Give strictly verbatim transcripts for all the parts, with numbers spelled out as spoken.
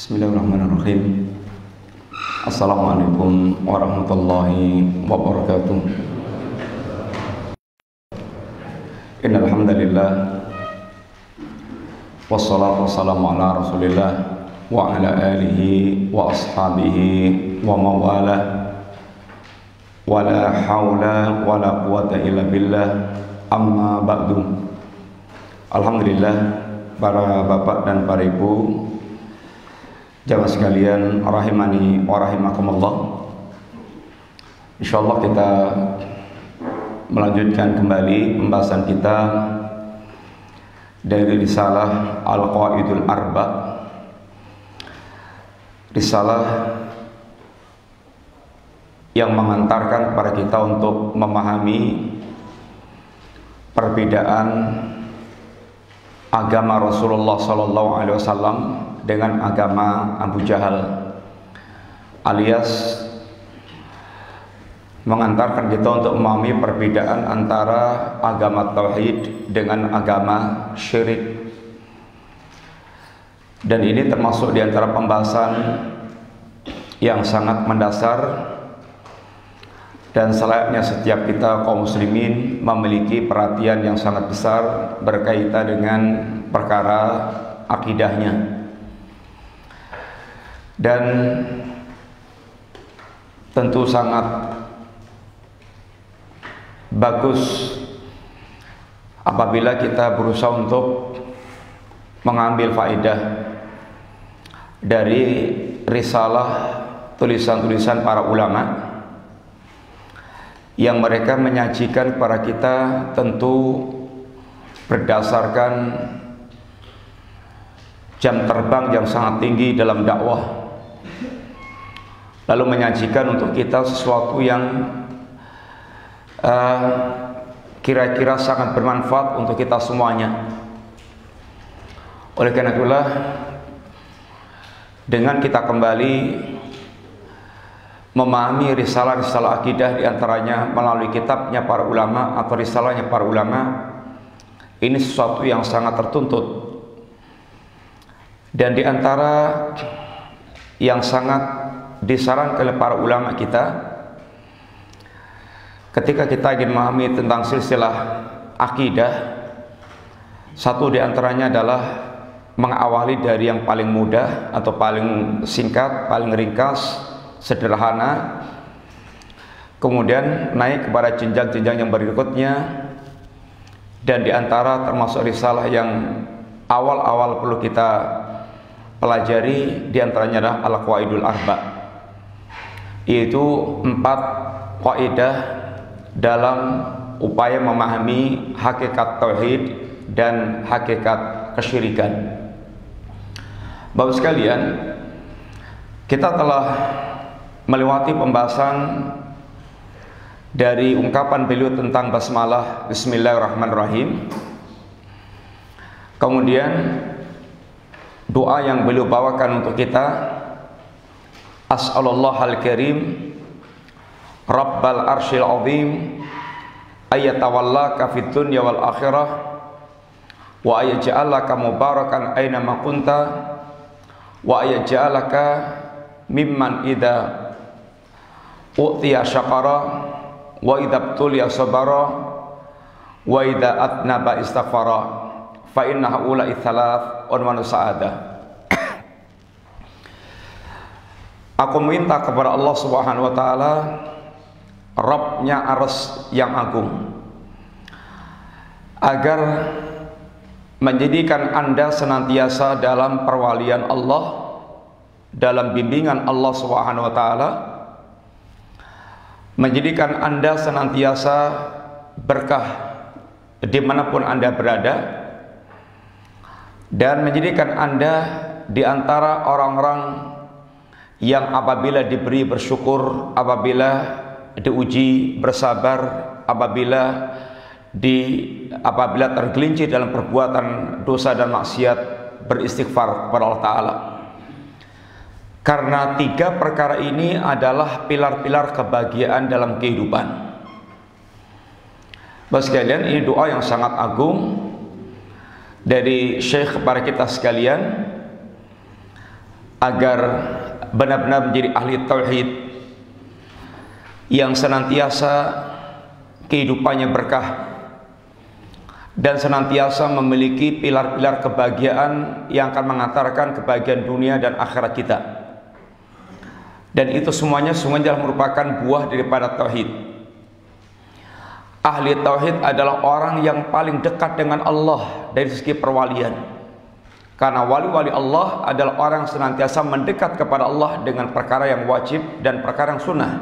Bismillahirrahmanirrahim. Assalamualaikum warahmatullahi wabarakatuh. Innal hamdalillah wassalatu wassalamu ala Rasulillah wa ala alihi wa ashabihi wa mawalah. Wala haula wala quwata illa billah. Amma ba'du. Alhamdulillah, para bapak dan para ibu, jamaah sekalian rahimani wa rahimakumullah. Insyaallah kita melanjutkan kembali pembahasan kita dari risalah Al-Qawaidul Arba', risalah yang mengantarkan kepada kita untuk memahami perbedaan agama Rasulullah sallallahu alaihi wasallam dengan agama Abu Jahal, alias mengantarkan kita untuk memahami perbedaan antara agama tauhid dengan agama syirik. Dan ini termasuk di antara pembahasan yang sangat mendasar dan selayaknya setiap kita kaum muslimin memiliki perhatian yang sangat besar berkaitan dengan perkara akidahnya. Dan tentu sangat bagus apabila kita berusaha untuk mengambil faedah dari risalah tulisan-tulisan para ulama yang mereka menyajikan kepada kita tentu berdasarkan jam terbang yang sangat tinggi dalam dakwah, lalu menyajikan untuk kita sesuatu yang kira-kira uh, sangat bermanfaat untuk kita semuanya. Oleh karena itulah, dengan kita kembali memahami risalah-risalah akidah diantaranya melalui kitabnya para ulama atau risalahnya para ulama, ini sesuatu yang sangat tertuntut. Dan diantara yang sangat disarankan oleh para ulama kita ketika kita ingin memahami tentang silsilah akidah, satu diantaranya adalah mengawali dari yang paling mudah atau paling singkat, paling ringkas, sederhana, kemudian naik kepada jenjang-jenjang yang berikutnya. Dan diantara termasuk risalah yang awal-awal perlu kita pelajari diantaranya adalah Al-Qawaidul Arba', yaitu empat kaidah dalam upaya memahami hakikat tauhid dan hakikat kesyirikan. Bapak sekalian, kita telah melewati pembahasan dari ungkapan beliau tentang basmalah Bismillahirrahmanirrahim, kemudian doa yang beliau bawakan untuk kita, As'alallahal karim Rabbal arsyil azim ayyatawallaka fid dunya wal akhirah wa ayyaj'alaka mubarakan aina ma kunta wa ayyaj'alaka mimman idza u'tiya syakara wa idza btuliya sabara wa idza atnaba istaghfara fa inna haula itsalath unwanu sa'adah. Aku minta kepada Allah Subhanahu wa taala, Rabbnya Arsy yang agung, agar menjadikan Anda senantiasa dalam perwalian Allah, dalam bimbingan Allah Subhanahu wa taala, menjadikan Anda senantiasa berkah dimanapun Anda berada, dan menjadikan Anda di antara orang-orang yang apabila diberi bersyukur, apabila diuji bersabar, apabila di apabila tergelincir dalam perbuatan dosa dan maksiat beristighfar kepada Allah Ta'ala. Karena tiga perkara ini adalah pilar-pilar kebahagiaan dalam kehidupan. Bapak sekalian, ini doa yang sangat agung dari Syekh kepada kita sekalian, agar benar-benar menjadi ahli tauhid yang senantiasa kehidupannya berkah dan senantiasa memiliki pilar-pilar kebahagiaan yang akan mengantarkan kebahagiaan dunia dan akhirat kita. Dan itu semuanya semuanya merupakan buah daripada tauhid. Ahli tauhid adalah orang yang paling dekat dengan Allah dari segi perwalian. Karena wali-wali Allah adalah orang yang senantiasa mendekat kepada Allah dengan perkara yang wajib dan perkara yang sunnah.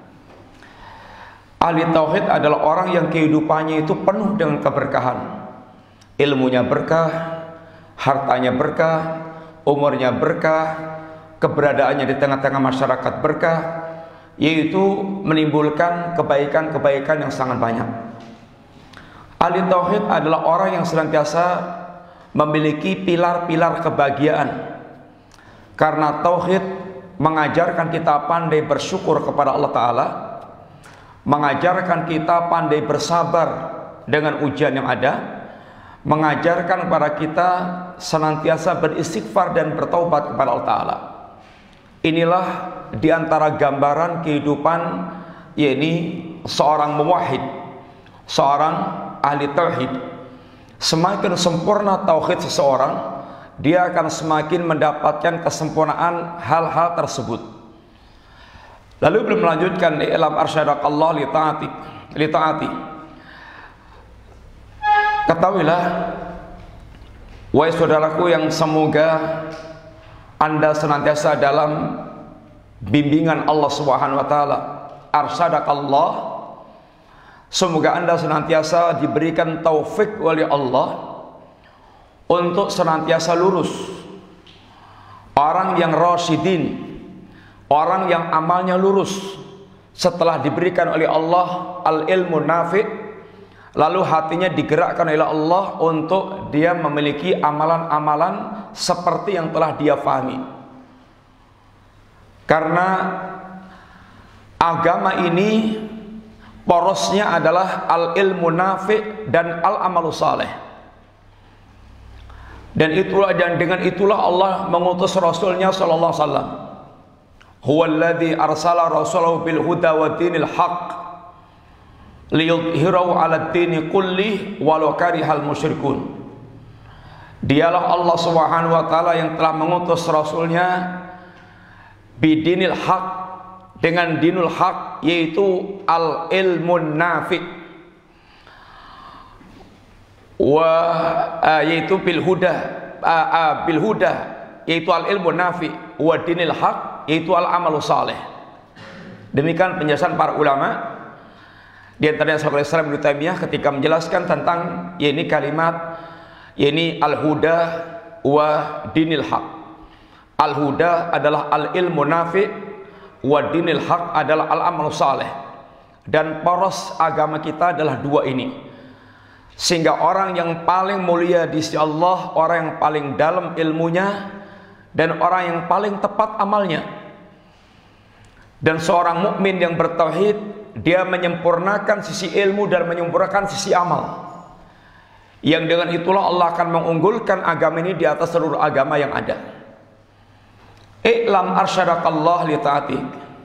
Ahli tauhid adalah orang yang kehidupannya itu penuh dengan keberkahan. Ilmunya berkah, hartanya berkah, umurnya berkah, keberadaannya di tengah-tengah masyarakat berkah, yaitu menimbulkan kebaikan-kebaikan yang sangat banyak. Ahli tauhid adalah orang yang senantiasa memiliki pilar-pilar kebahagiaan. Karena tauhid mengajarkan kita pandai bersyukur kepada Allah Ta'ala, mengajarkan kita pandai bersabar dengan ujian yang ada, mengajarkan kepada kita senantiasa beristighfar dan bertaubat kepada Allah Ta'ala. Inilah diantara gambaran kehidupan, yakni seorang muwahhid, seorang ahli tauhid. Semakin sempurna tauhid seseorang, dia akan semakin mendapatkan kesempurnaan hal-hal tersebut. Lalu belum melanjutkan, ilam arsyadakallah li ta'ati li ta'ati. Ketahuilah wahai saudaraku yang semoga Anda senantiasa dalam bimbingan Allah Subhanahu wa taala. Arsyadakallah, semoga Anda senantiasa diberikan taufik oleh Allah untuk senantiasa lurus. Orang yang rasyidin, orang yang amalnya lurus setelah diberikan oleh Allah al-ilmu nafi', lalu hatinya digerakkan oleh Allah untuk dia memiliki amalan-amalan seperti yang telah dia fahami. Karena agama ini porosnya adalah al-ilmu nafi' dan al-amalu saleh. Dan itulah, dan dengan itulah Allah mengutus Rasulnya sallallahu alaihi wasallam. Huwallazi arsala rasulahu bil huda wa dinil haqq liyudhhirahu 'ala ad-dini kulli walau karihal musyrikun. Dialah Allah Subhanahu wa taala yang telah mengutus Rasulnya bidinil haq, dengan dinul haq, yaitu al ilmun nafi, wa uh, yaitu bil huda uh, uh, bil huda yaitu al ilmun nafi, wa dinil haq yaitu al amalu saleh. Demikian penjelasan para ulama. Di antaranya Syekhul Islam Ibnu Taimiyah ketika menjelaskan tentang yakni kalimat yakni al-huda wa dinil haq. Al-huda adalah al-ilmu nafi, wa dinil haq adalah al-amal saleh. Dan poros agama kita adalah dua ini. Sehingga orang yang paling mulia di sisi Allah, orang yang paling dalam ilmunya, dan orang yang paling tepat amalnya. Dan seorang mukmin yang bertauhid, dia menyempurnakan sisi ilmu dan menyempurnakan sisi amal. Yang dengan itulah Allah akan mengunggulkan agama ini di atas seluruh agama yang ada. I'lam arsyadakallah li ta'atik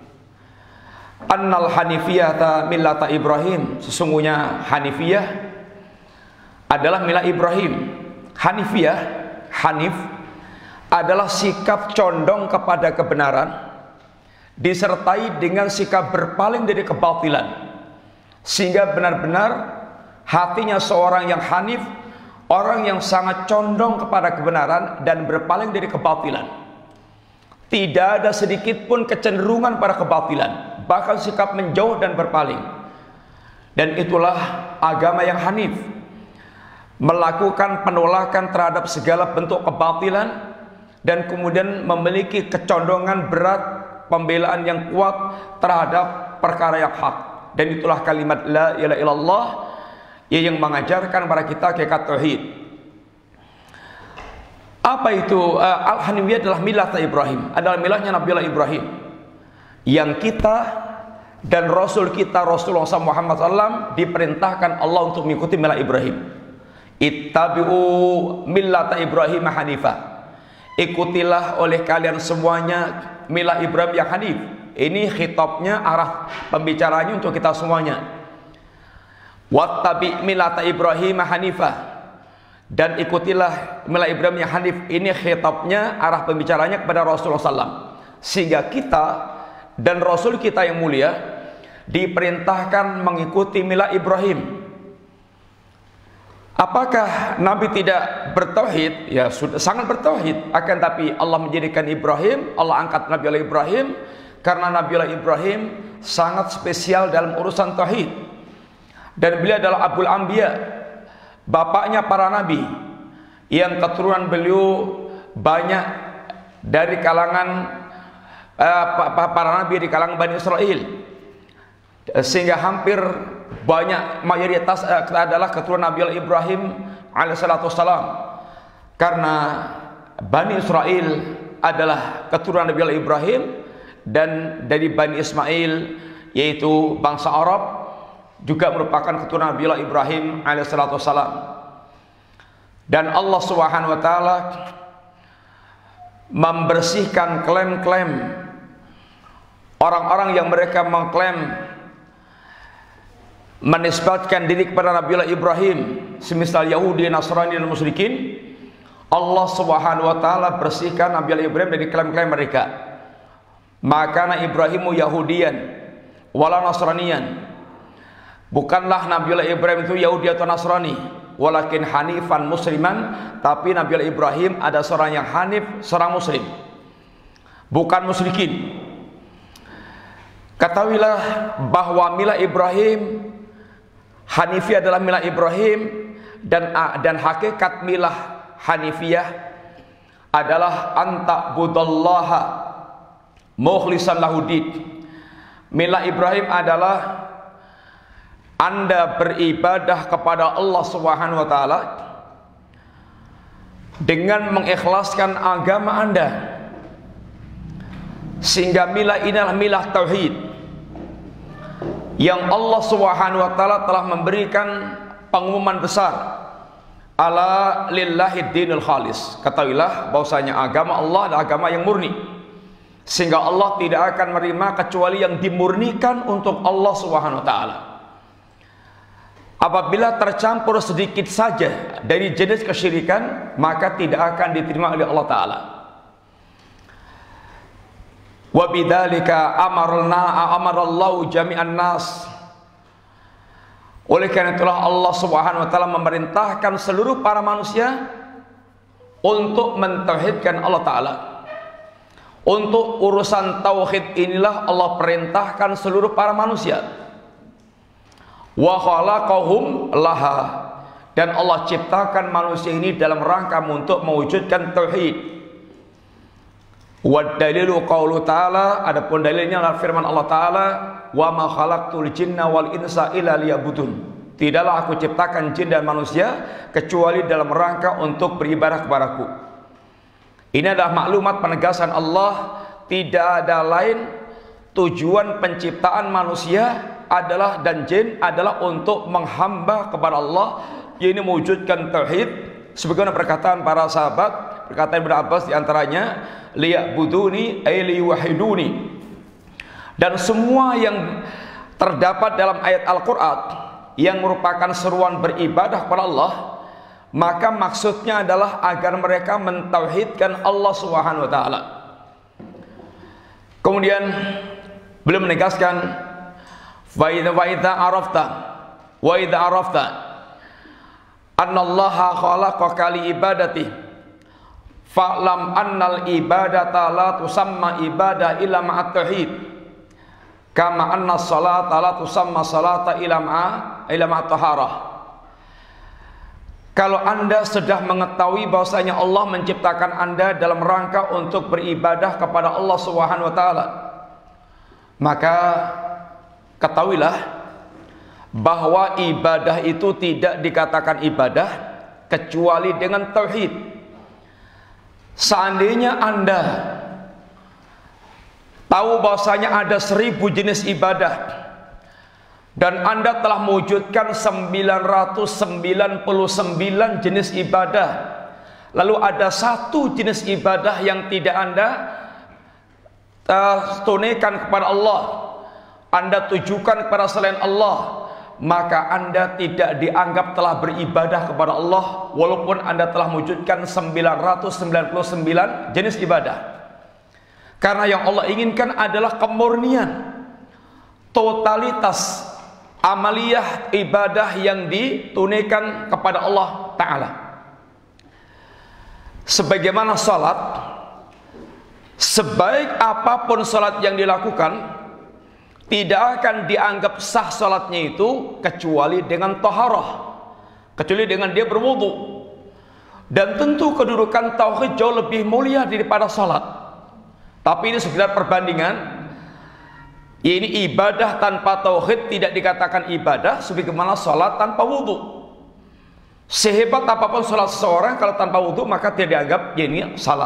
annal hanifiyata millata Ibrahim. Sesungguhnya Hanifiyah adalah milah Ibrahim. Hanifiyah, Hanif, adalah sikap condong kepada kebenaran disertai dengan sikap berpaling dari kebatilan, sehingga benar-benar hatinya seorang yang hanif, orang yang sangat condong kepada kebenaran dan berpaling dari kebatilan. Tidak ada sedikit pun kecenderungan pada kebatilan, bahkan sikap menjauh dan berpaling. Dan itulah agama yang hanif, melakukan penolakan terhadap segala bentuk kebatilan dan kemudian memiliki kecondongan berat, pembelaan yang kuat terhadap perkara yang hak. Dan itulah kalimat la ilaha illallah yang mengajarkan kepada kita hakikat tauhid. Apa itu? Uh, Al-Hanifiyah adalah milah Ibrahim, adalah milahnya Nabiullah Ibrahim, yang kita dan Rasul kita Rasulullah Muhammad sallallahu alaihi wasallam diperintahkan Allah untuk mengikuti milah Ibrahim. Ittabi'u millata Ibrahim hanifah. ikutilah oleh kalian semuanya milah Ibrahim yang hanif. Ini khitabnya, arah pembicaranya untuk kita semuanya. Wattabi milata Ibrahim hanifah, dan ikutilah milah Ibrahim yang hanif. Ini khitabnya, arah pembicaranya kepada Rasulullah sallallahu alaihi wasallam. Sehingga kita dan Rasul kita yang mulia diperintahkan mengikuti milah Ibrahim. Apakah Nabi tidak bertauhid? Ya sudah, sangat bertauhid. Akan tapi Allah menjadikan Ibrahim, Allah angkat Nabi Allah Ibrahim karena Nabi Allah Ibrahim sangat spesial dalam urusan tauhid. Dan beliau adalah Abul Anbiya, bapaknya para nabi, yang keturunan beliau banyak dari kalangan uh, para nabi di kalangan Bani Israel, sehingga hampir banyak mayoritas uh, adalah keturunan Nabi Allah Ibrahim alaihissalatu wassalam, karena Bani Israel adalah keturunan Nabi Allah Ibrahim, dan dari Bani Ismail yaitu bangsa Arab juga merupakan keturunan Nabi Allah Ibrahim alaihissalatu wassalam. Dan Allah Subhanahu wa taala membersihkan klaim-klaim orang-orang yang mereka mengklaim menisbatkan diri kepada Nabi Allah Ibrahim, semisal Yahudi, Nasrani dan musyrikin. Allah Subhanahu wa taala bersihkan Nabi Allah Ibrahim dari klaim-klaim mereka. Maka Ibrahimu Yahudian wala Nasraniyan. Bukanlah Nabi Allah Ibrahim itu Yahudi atau Nasrani, walakin hanifan musliman, tapi Nabi Allah Ibrahim ada seorang yang hanif, seorang muslim, bukan musyrikin. Ketahuilah bahwa milah Ibrahim, Hanifiyah adalah milah Ibrahim, dan dan hakikat milah Hanifiyah adalah anta'budallaha mukhlishan lahudid. Milah Ibrahim adalah Anda beribadah kepada Allah Subhanahu wa taala dengan mengikhlaskan agama Anda, sehingga milah ini adalah milah tauhid yang Allah Subhanahu wa taala telah memberikan pengumuman besar, ala lillahi dinul khalis. Ketahuilah bahwasanya agama Allah adalah agama yang murni, sehingga Allah tidak akan menerima kecuali yang dimurnikan untuk Allah Subhanahu wa taala. Apabila tercampur sedikit saja dari jenis kesyirikan, maka tidak akan diterima oleh Allah taala. Wa bidzalika amarna amarallahu jami'an nas. Oleh karena itulah Allah Subhanahu wa taala memerintahkan seluruh para manusia untuk mentauhidkan Allah taala. Untuk urusan tauhid inilah Allah perintahkan seluruh para manusia. Wa khalaqahum laha, dan Allah ciptakan manusia ini dalam rangka untuk mewujudkan tauhid. Wa dalilu qaulu ta'ala, adapun dalilnya adalah firman Allah taala, wa ma khalaqtul jinna wal insa illa liya'budun. Tidaklah aku ciptakan jin dan manusia kecuali dalam rangka untuk beribadah kepadaku. Ini adalah maklumat penegasan Allah, tidak ada lain tujuan penciptaan manusia adalah dan jin adalah untuk menghamba kepada Allah, yaitu mewujudkan tauhid. Sebagaimana perkataan para sahabat, perkataan Ibnu Abbas diantaranya, liya'buduni ay liyuwahiduni. Dan semua yang terdapat dalam ayat Al-Quran yang merupakan seruan beribadah kepada Allah, maka maksudnya adalah agar mereka mentauhidkan Allah Subhanahu wa taala. Kemudian beliau menegaskan, wa idza wa idza arafta wa idza arafta annallaha khalaqaka li ibadati fa'lam annal ibadata la tusamma ibadah illa ma'at tauhid, kama anna salata la tusamma salata illa ma'a illa ma'at taharah. Kalau Anda sudah mengetahui bahwasanya Allah menciptakan Anda dalam rangka untuk beribadah kepada Allah Subhanahu wa taala, maka ketahuilah bahwa ibadah itu tidak dikatakan ibadah kecuali dengan tauhid. Seandainya Anda tahu bahwasanya ada seribu jenis ibadah dan Anda telah mewujudkan sembilan ratus sembilan puluh sembilan jenis ibadah lalu ada satu jenis ibadah yang tidak Anda uh, tunaikan kepada Allah, Anda tujukan kepada selain Allah, maka Anda tidak dianggap telah beribadah kepada Allah, walaupun Anda telah mewujudkan sembilan ratus sembilan puluh sembilan jenis ibadah. Karena yang Allah inginkan adalah kemurnian, totalitas amaliyah ibadah yang ditunaikan kepada Allah Ta'ala. Sebagaimana salat, sebaik apapun salat yang dilakukan, tidak akan dianggap sah salatnya itu kecuali dengan taharah, kecuali dengan dia berwudu. Dan tentu kedudukan tauhid jauh lebih mulia daripada salat. Tapi ini sekedar perbandingan. Ini ibadah tanpa tauhid tidak dikatakan ibadah, sebagaimana salat tanpa wudu. Sehebat apapun salat seseorang, kalau tanpa wudu maka tidak dianggap ini salat.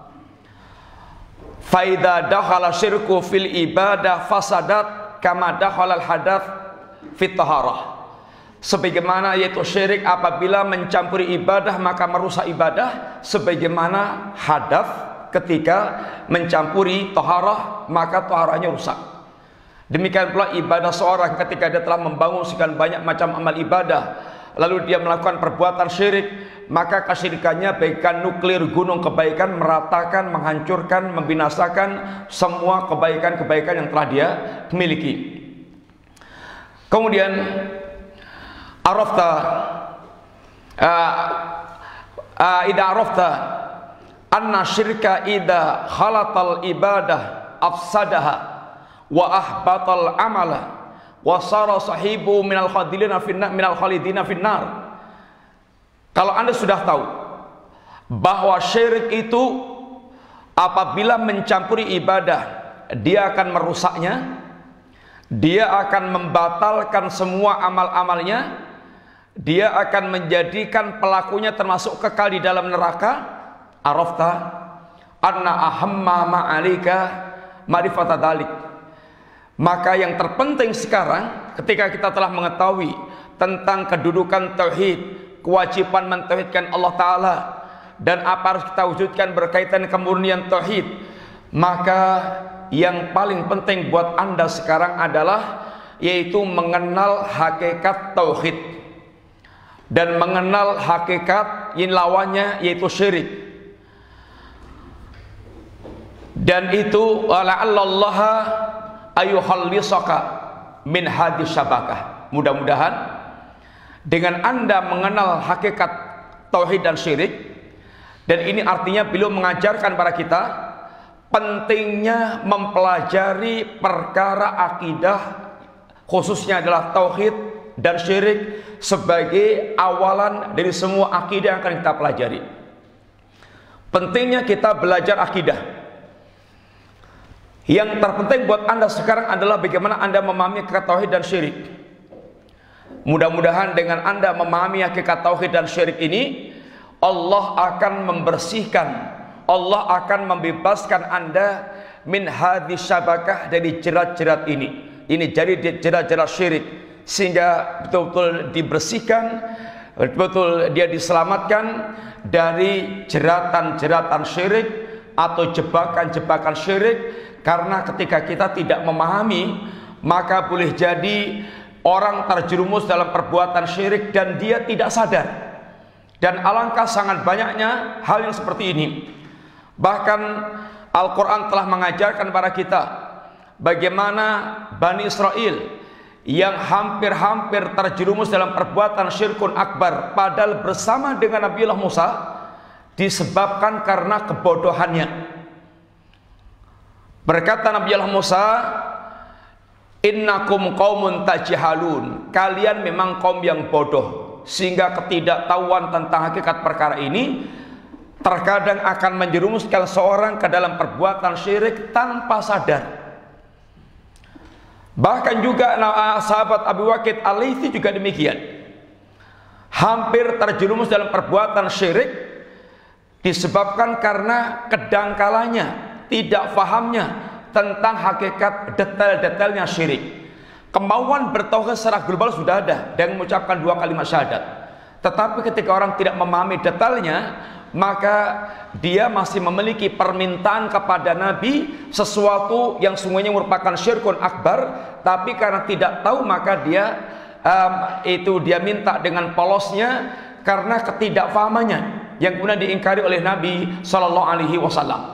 Faida dakhala syirku fil ibadah fasadat kama dakhala al hadath fit taharah. Sebagaimana yaitu syirik apabila mencampuri ibadah maka merusak ibadah, sebagaimana hadath ketika mencampuri taharah maka taharahnya rusak. Demikian pula ibadah seorang ketika dia telah membangun sekian banyak macam amal ibadah, lalu dia melakukan perbuatan syirik, maka kesyirikannya bagaikan nuklir gunung kebaikan, meratakan, menghancurkan, membinasakan semua kebaikan-kebaikan yang telah dia miliki. Kemudian arafta uh, uh, ida arafta anna syirka ida khalatal ibadah afsadaha wa ahbatal amala wa sara sahibu minal khadilina finnar minal khalidina finnar. Kalau Anda sudah tahu bahwa syirik itu apabila mencampuri ibadah, dia akan merusaknya, dia akan membatalkan semua amal-amalnya, dia akan menjadikan pelakunya termasuk kekal di dalam neraka. Arafta anna ahamma ma'alika ma'rifata dzalik. Maka yang terpenting sekarang ketika kita telah mengetahui tentang kedudukan tauhid, kewajiban mentauhidkan Allah Ta'ala, dan apa harus kita wujudkan berkaitan kemurnian tauhid, maka yang paling penting buat Anda sekarang adalah yaitu mengenal hakikat tauhid dan mengenal hakikat yang lawannya yaitu syirik. Dan itu la'allallaha ayuhallisaka min hadis syabakah. Mudah-mudahan dengan Anda mengenal hakikat tauhid dan syirik, dan ini artinya beliau mengajarkan pada kita pentingnya mempelajari perkara akidah, khususnya adalah tauhid dan syirik sebagai awalan dari semua akidah yang akan kita pelajari. Pentingnya kita belajar akidah. Yang terpenting buat Anda sekarang adalah bagaimana Anda memahami hakikat tauhid dan syirik. Mudah-mudahan dengan Anda memahami hakikat tauhid dan syirik ini, Allah akan membersihkan, Allah akan membebaskan Anda min hadis syabakah, dari jerat-jerat ini. Ini jadi jerat-jerat syirik, sehingga betul-betul dibersihkan, betul-betul dia diselamatkan dari jeratan-jeratan syirik atau jebakan-jebakan syirik. Karena ketika kita tidak memahami, maka boleh jadi orang terjerumus dalam perbuatan syirik dan dia tidak sadar. Dan alangkah sangat banyaknya hal yang seperti ini. Bahkan Al-Quran telah mengajarkan kepada kita bagaimana Bani Israel yang hampir-hampir terjerumus dalam perbuatan syirkun akbar, padahal bersama dengan Nabiullah Musa, disebabkan karena kebodohannya. Berkata Nabiullah Musa, innakum qaumun tajhalun, kalian memang kaum yang bodoh, sehingga ketidaktahuan tentang hakikat perkara ini terkadang akan menjerumuskan seorang ke dalam perbuatan syirik tanpa sadar. Bahkan juga sahabat Abu Waqid Al-Laythi juga demikian, hampir terjerumus dalam perbuatan syirik disebabkan karena kedangkalannya, tidak fahamnya tentang hakikat detail-detailnya syirik. Kemauan bertauhid secara global sudah ada dengan mengucapkan dua kalimat syahadat, Tetapi ketika orang tidak memahami detailnya, maka dia masih memiliki permintaan kepada Nabi sesuatu yang sungguhnya merupakan syirkun akbar, tapi karena tidak tahu maka dia um, itu dia minta dengan polosnya karena ketidakfahamannya yang kemudian diingkari oleh Nabi Shallallahu Alaihi Wasallam.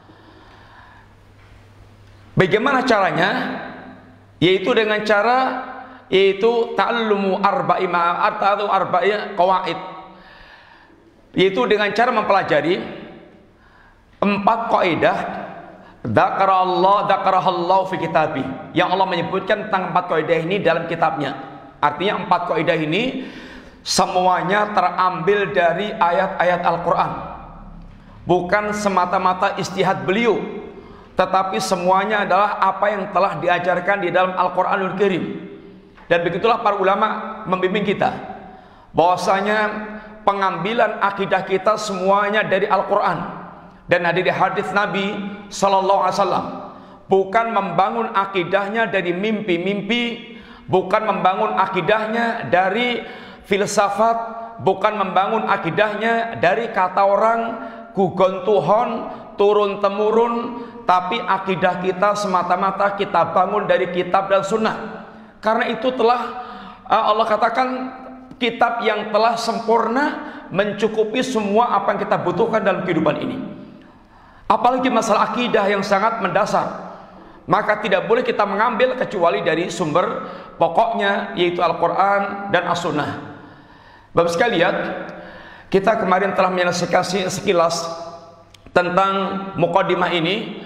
Bagaimana caranya? Yaitu dengan cara yaitu ta'allumu arba'i ma'at atau arba'i qawaid, yaitu dengan cara mempelajari empat kaidah dzakara Allah dzakarahallahu fi kitabih, yang Allah menyebutkan tentang empat kaidah ini dalam kitabnya. Artinya empat kaidah ini semuanya terambil dari ayat-ayat Al-Qur'an, bukan semata-mata istihad beliau, tetapi semuanya adalah apa yang telah diajarkan di dalam Al-Qur'anul Karim. Dan begitulah para ulama membimbing kita bahwasanya pengambilan akidah kita semuanya dari Al-Qur'an dan dari hadis Nabi Sallallahu Alaihi Wasallam, bukan membangun akidahnya dari mimpi-mimpi, bukan membangun akidahnya dari filsafat, bukan membangun akidahnya dari kata orang gugon tuhon turun temurun, tapi akidah kita semata-mata kita bangun dari kitab dan sunnah. Karena itu telah Allah katakan kitab yang telah sempurna mencukupi semua apa yang kita butuhkan dalam kehidupan ini. Apalagi masalah akidah yang sangat mendasar, maka tidak boleh kita mengambil kecuali dari sumber pokoknya, yaitu Al-Quran dan As-Sunnah. Bapak sekalian, kita kemarin telah menyelesaikan sekilas tentang muqaddimah ini,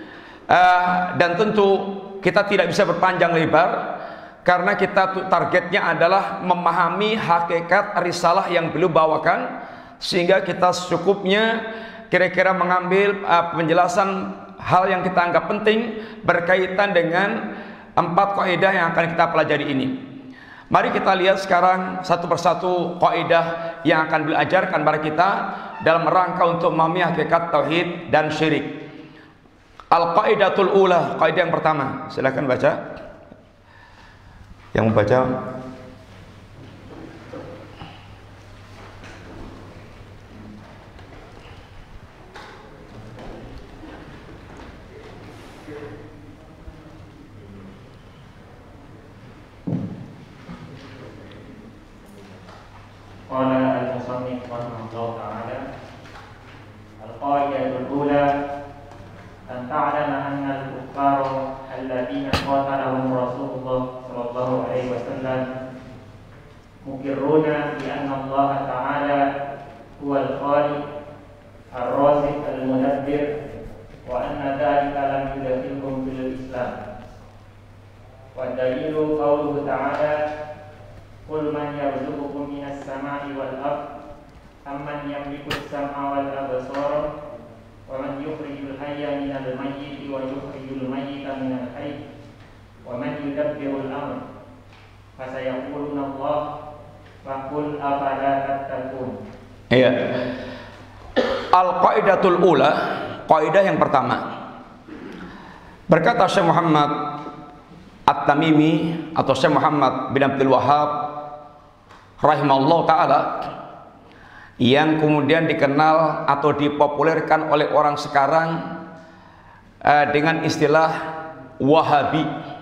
uh, dan tentu kita tidak bisa berpanjang lebar karena kita targetnya adalah memahami hakikat risalah yang beliau bawakan, sehingga kita secukupnya kira-kira mengambil uh, penjelasan hal yang kita anggap penting berkaitan dengan empat kaidah yang akan kita pelajari ini. Mari kita lihat sekarang satu persatu kaidah yang akan beliau ajarkan kepada kita dalam rangka untuk memahami hakikat tauhid dan syirik. Al-qaidatul ula, kaidah yang pertama. Silakan baca. Yang membaca Qala al-musannif rahimahullah ta'ala, al-qaidatul ula an ta'lama anna al-kuffara alladhina qatalahum Rasulullah sallallahu alaihi wasallam mukirruna bi anna Allah ta'ala huwa al-khaliq ar-raziq al-mudabbir wa anna dhalika lam yudakhilhum fil Islam. Wa dalilu qawluhu ta'ala qul man yarzuqukum minas sama'i wal ard amman yamliku as-sam'a wal absara wa man yukhrijul hayya minal mayyiti wa yukhrijul mayyita minal hayy wa man yudabbirul amr fasayaquluna Allah faqul afala tattaqun. Iya. Al-qaidatul ula, kaidah yang pertama. Berkata Syekh Muhammad At-Tamimi atau Syekh Muhammad bin Abdul Wahhab rahimahullah ta'ala, yang kemudian dikenal atau dipopulerkan oleh orang sekarang uh, dengan istilah Wahabi,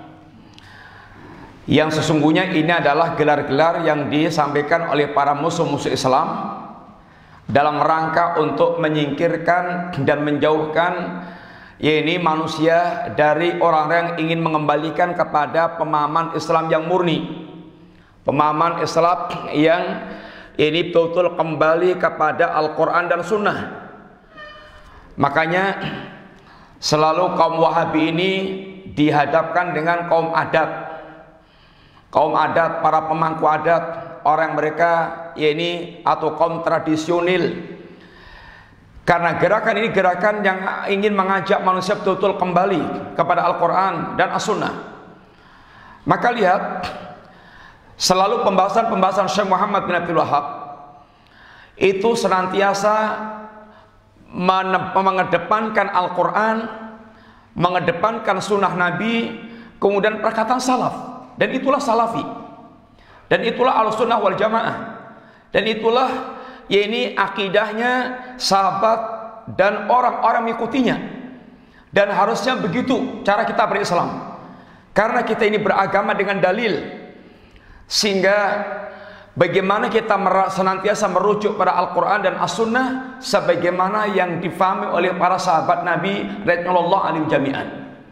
yang sesungguhnya ini adalah gelar-gelar yang disampaikan oleh para musuh-musuh Islam dalam rangka untuk menyingkirkan dan menjauhkan yakni manusia dari orang-orang yang ingin mengembalikan kepada pemahaman Islam yang murni, pemahaman Islam yang ini betul-betul kembali kepada Al-Quran dan Sunnah. Makanya selalu kaum Wahabi ini dihadapkan dengan kaum adat, kaum adat, para pemangku adat, orang mereka ini atau kaum tradisional. Karena gerakan ini gerakan yang ingin mengajak manusia betul-betul kembali kepada Al-Quran dan As-Sunnah. Maka lihat, selalu pembahasan-pembahasan Syekh Muhammad bin Abdul Wahhab itu senantiasa mengedepankan Al-Quran, mengedepankan Sunnah Nabi, kemudian perkataan salaf. Dan itulah salafi, dan itulah Ahlussunnah wal Jamaah, Dan itulah ya ini akidahnya sahabat dan orang-orang mengikutinya. Dan harusnya begitu cara kita berislam. Karena kita ini beragama dengan dalil. Sehingga bagaimana kita senantiasa merujuk pada Al-Quran dan As-Sunnah sebagaimana yang difahami oleh para sahabat Nabi radhiyallahu anhum jami'an.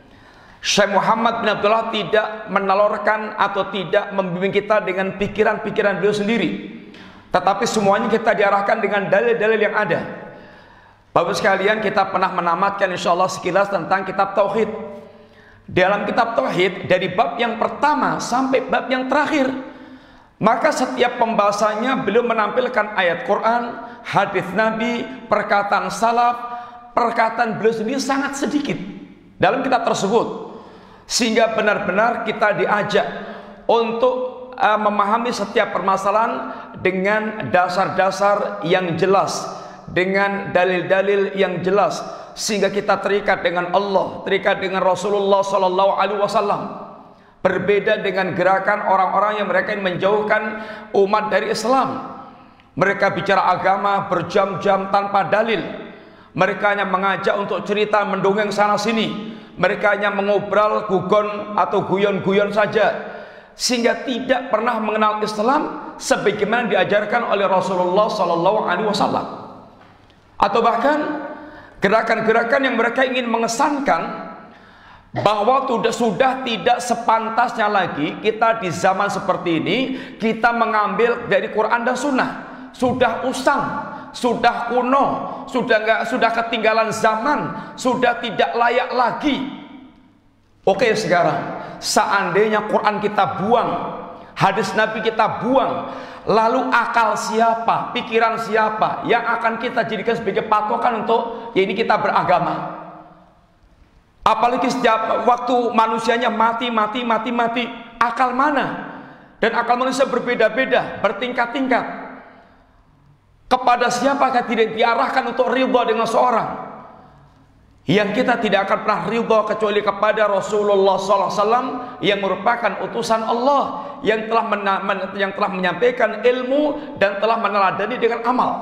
Syekh Muhammad bin Abdullah tidak menalurkan atau tidak membimbing kita dengan pikiran-pikiran beliau sendiri, tetapi semuanya kita diarahkan dengan dalil-dalil yang ada. Bapak sekalian, kita pernah menamatkan insyaallah sekilas tentang kitab Tauhid. Dalam kitab Tauhid dari bab yang pertama sampai bab yang terakhir, maka setiap pembahasannya beliau menampilkan ayat Quran, hadis Nabi, perkataan salaf, perkataan beliau sendiri sangat sedikit dalam kitab tersebut. Sehingga benar-benar kita diajak untuk uh, memahami setiap permasalahan dengan dasar-dasar yang jelas, dengan dalil-dalil yang jelas, sehingga kita terikat dengan Allah, terikat dengan Rasulullah Sallallahu Alaihi Wasallam. Berbeda dengan gerakan orang-orang yang mereka menjauhkan umat dari Islam. Mereka bicara agama berjam-jam tanpa dalil. Mereka hanya mengajak untuk cerita mendongeng sana sini. Mereka hanya mengobrol gugon atau guyon-guyon saja, sehingga tidak pernah mengenal Islam sebagaimana diajarkan oleh Rasulullah Sallallahu Alaihi Wasallam. Atau bahkan gerakan-gerakan yang mereka ingin mengesankan bahwa sudah, sudah tidak sepantasnya lagi kita di zaman seperti ini kita mengambil dari Quran dan Sunnah. Sudah usang, sudah kuno, sudah nggak, sudah ketinggalan zaman, sudah tidak layak lagi. Oke, sekarang seandainya Quran kita buang, hadis Nabi kita buang, lalu akal siapa, pikiran siapa yang akan kita jadikan sebagai patokan untuk ya ini kita beragama? Apalagi setiap waktu manusianya mati, mati, mati, mati, akal mana? Dan akal manusia berbeda-beda, bertingkat-tingkat. Kepada siapakah tidak diarahkan untuk ridha dengan seorang? Yang kita tidak akan pernah ridha kecuali kepada Rasulullah Sallallahu Alaihi Wasallam yang merupakan utusan Allah, yang telah yang telah menyampaikan ilmu dan telah meneladani dengan amal.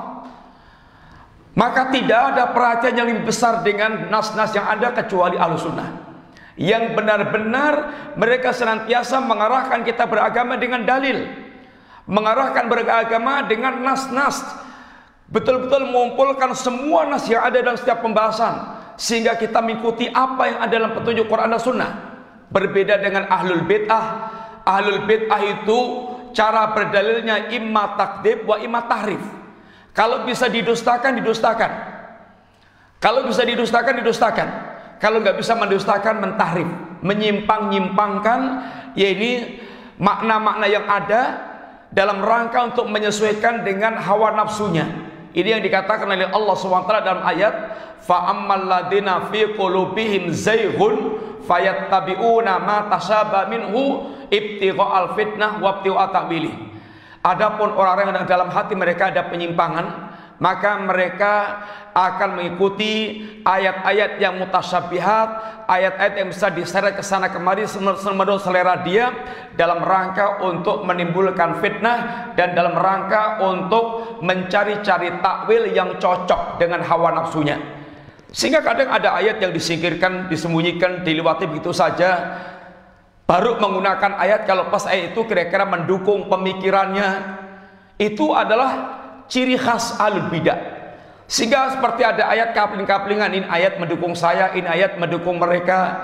Maka tidak ada perhatian yang lebih besar dengan nas-nas yang ada kecuali Ahlussunnah, yang benar-benar mereka senantiasa mengarahkan kita beragama dengan dalil, mengarahkan beragama dengan nas-nas, betul-betul mengumpulkan semua nas yang ada dalam setiap pembahasan, sehingga kita mengikuti apa yang ada dalam petunjuk Quran dan Sunnah. Berbeda dengan ahlul bid'ah. Ahlul bid'ah itu cara berdalilnya imma takdzib wa imma tahrif. Kalau bisa didustakan, didustakan. Kalau bisa didustakan, didustakan. Kalau nggak bisa mendustakan, mentahrif, menyimpang-nyimpangkan, yaitu makna-makna yang ada dalam rangka untuk menyesuaikan dengan hawa nafsunya. Ini yang dikatakan oleh Allah subhanahu wa taala dalam ayat fa ammal ladina fi qulubihim zayghun fayattabi'una ma tasaba minhu ibtigha'al fitnah wa ibtigha'a ta'wili. Adapun orang-orang yang dalam hati mereka ada penyimpangan, maka mereka akan mengikuti ayat-ayat yang mutasyabihat, ayat-ayat yang bisa diseret ke sana kemari menurut selera dia, dalam rangka untuk menimbulkan fitnah dan dalam rangka untuk mencari-cari takwil yang cocok dengan hawa nafsunya. Sehingga kadang ada ayat yang disingkirkan, disembunyikan, dilewati begitu saja, baru menggunakan ayat kalau pas ayat itu kira-kira mendukung pemikirannya. Itu adalah ciri khas ahlul bidah. Sehingga seperti ada ayat kapling-kaplingan, ini ayat mendukung saya, ini ayat mendukung mereka.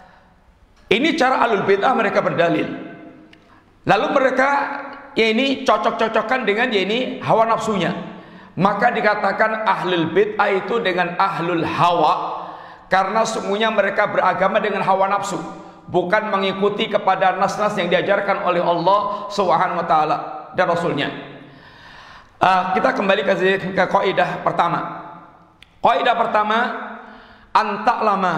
Ini cara ahlul bidah mereka berdalil. Lalu mereka ya ini cocok-cocokkan dengan ya ini hawa nafsunya. Maka dikatakan ahlul bid'ah itu dengan ahlul hawa, karena semuanya mereka beragama dengan hawa nafsu, bukan mengikuti kepada nas-nas yang diajarkan oleh Allah Subhanahu wa taala dan Rasulnya. Uh, kita kembali ke, ke kaidah pertama. Kaidah pertama, anta'lama,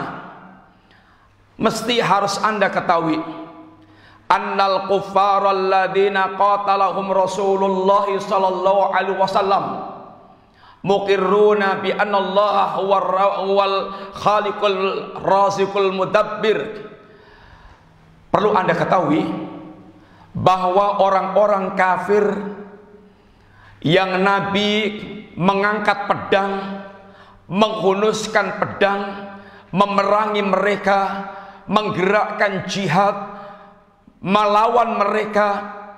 mesti harus Anda ketahui, annal kuffara alladziina qatalahum Rasulullah sallallahu alaihi wasallam muqirruna bi anna Allah huwal khaliqul raziqul mudabbir. Perlu Anda ketahui bahwa orang-orang kafir yang Nabi mengangkat pedang, menghunuskan pedang, memerangi mereka, menggerakkan jihad, melawan mereka.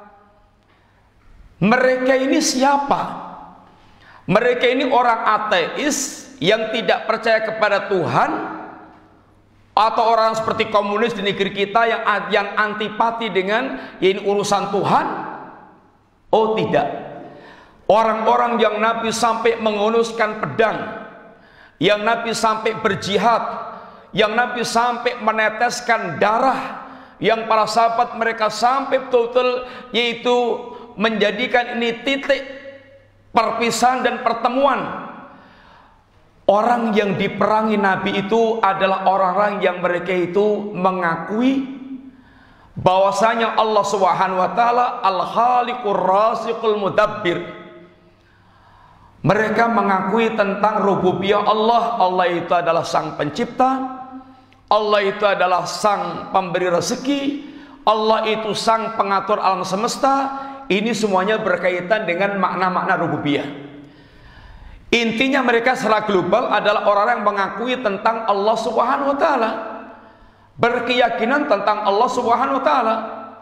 Mereka ini siapa? Mereka ini orang ateis yang tidak percaya kepada Tuhan, atau orang seperti komunis di negeri kita yang yang antipati dengan ini urusan Tuhan? Oh tidak. Orang-orang yang Nabi sampai menghunuskan pedang, yang Nabi sampai berjihad, yang Nabi sampai meneteskan darah, yang para sahabat mereka sampai betul-betul yaitu menjadikan ini titik perpisahan dan pertemuan. Orang yang diperangi Nabi itu adalah orang-orang yang mereka itu mengakui bahwasanya Allah Subhanahu wa taala Al-Khaliqur Raziqul Mudabbir. Mereka mengakui tentang rububiyah Allah. Allah itu adalah sang pencipta, Allah itu adalah sang pemberi rezeki, Allah itu sang pengatur alam semesta. Ini semuanya berkaitan dengan makna-makna rububiyah. Intinya mereka secara global adalah orang-orang yang mengakui tentang Allah Subhanahu wa taala, berkeyakinan tentang Allah Subhanahu wa taala.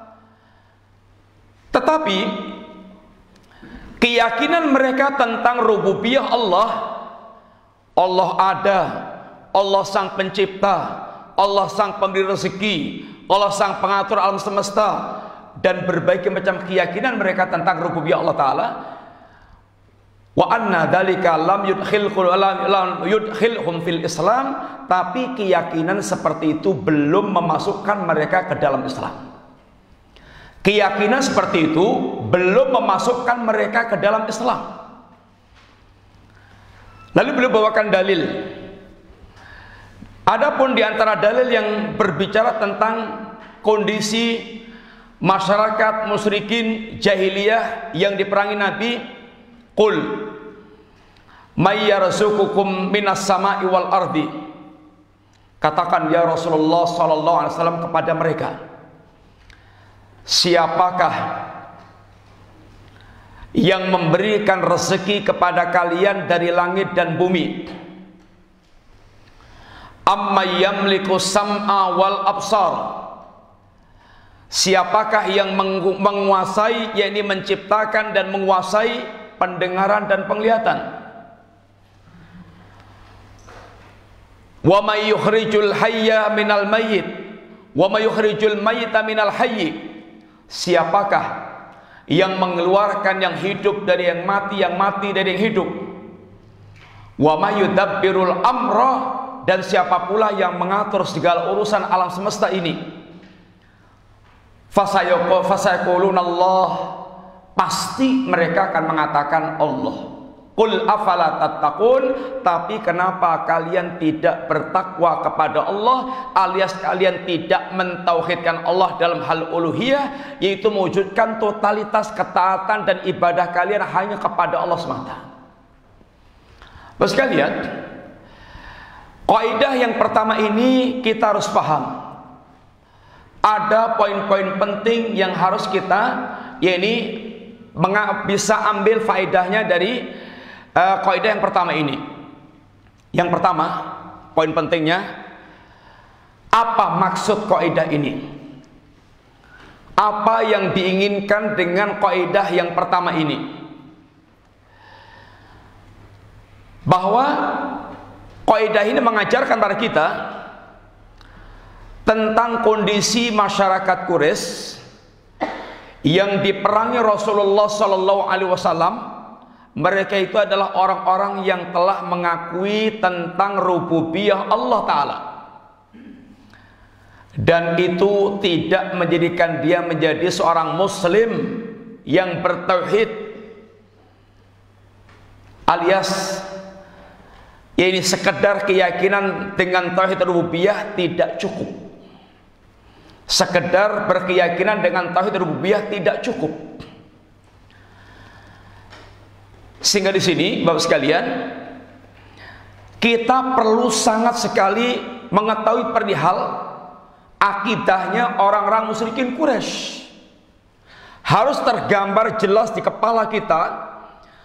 Tetapi keyakinan mereka tentang rububiyah Allah, Allah ada, Allah sang pencipta, Allah sang pemberi rezeki, Allah sang pengatur alam semesta, dan berbagai macam keyakinan mereka tentang rububiyah Allah Ta'ala. Wa anna dzalika lam yudkhilhum fil Islam, tapi keyakinan seperti itu belum memasukkan mereka ke dalam Islam. Keyakinan seperti itu belum memasukkan mereka ke dalam Islam. Lalu beliau bawakan dalil. Adapun di antara dalil yang berbicara tentang kondisi masyarakat musyrikin jahiliyah yang diperangi Nabi, qul may yarzuqukum minas sama'i wal ardi. Katakan ya Rasulullah sallallahu alaihi wasallam kepada mereka, siapakah yang memberikan rezeki kepada kalian dari langit dan bumi? Amma yamliku sam'a wal absar. Siapakah yang menguasai, yakni menciptakan dan menguasai pendengaran dan penglihatan? Wa may yukhrijul hayya minal mayyit wa may yukhrijul mayyita minal hayy. Siapakah yang mengeluarkan yang hidup dari yang mati, yang mati dari yang hidup? Wa may yudabbirul amra, dan siapa pula yang mengatur segala urusan alam semesta ini? Fasayaquluna Allah, pasti mereka akan mengatakan Allah. Qul afala tattaqun, tapi kenapa kalian tidak bertakwa kepada Allah, alias kalian tidak mentauhidkan Allah dalam hal uluhiyah, yaitu mewujudkan totalitas ketaatan dan ibadah kalian hanya kepada Allah semata. Terus kalian, kaidah yang pertama ini kita harus paham. Ada poin-poin penting yang harus kita, yakni bisa ambil faedahnya dari uh, kaidah yang pertama ini. Yang pertama, poin pentingnya, apa maksud kaidah ini? Apa yang diinginkan dengan kaidah yang pertama ini? Bahwa kaidah ini mengajarkan kepada kita tentang kondisi masyarakat Quraisy yang diperangi Rasulullah Sallallahu Alaihi Wasallam. Mereka itu adalah orang-orang yang telah mengakui tentang rububiyah Allah Ta'ala, dan itu tidak menjadikan dia menjadi seorang muslim yang bertauhid, alias ini sekedar keyakinan dengan tauhid rububiyah tidak cukup. Sekedar berkeyakinan dengan tauhid rububiyah tidak cukup. Sehingga di sini Bapak sekalian, kita perlu sangat sekali mengetahui perihal akidahnya orang-orang musyrikin Quraisy. Harus tergambar jelas di kepala kita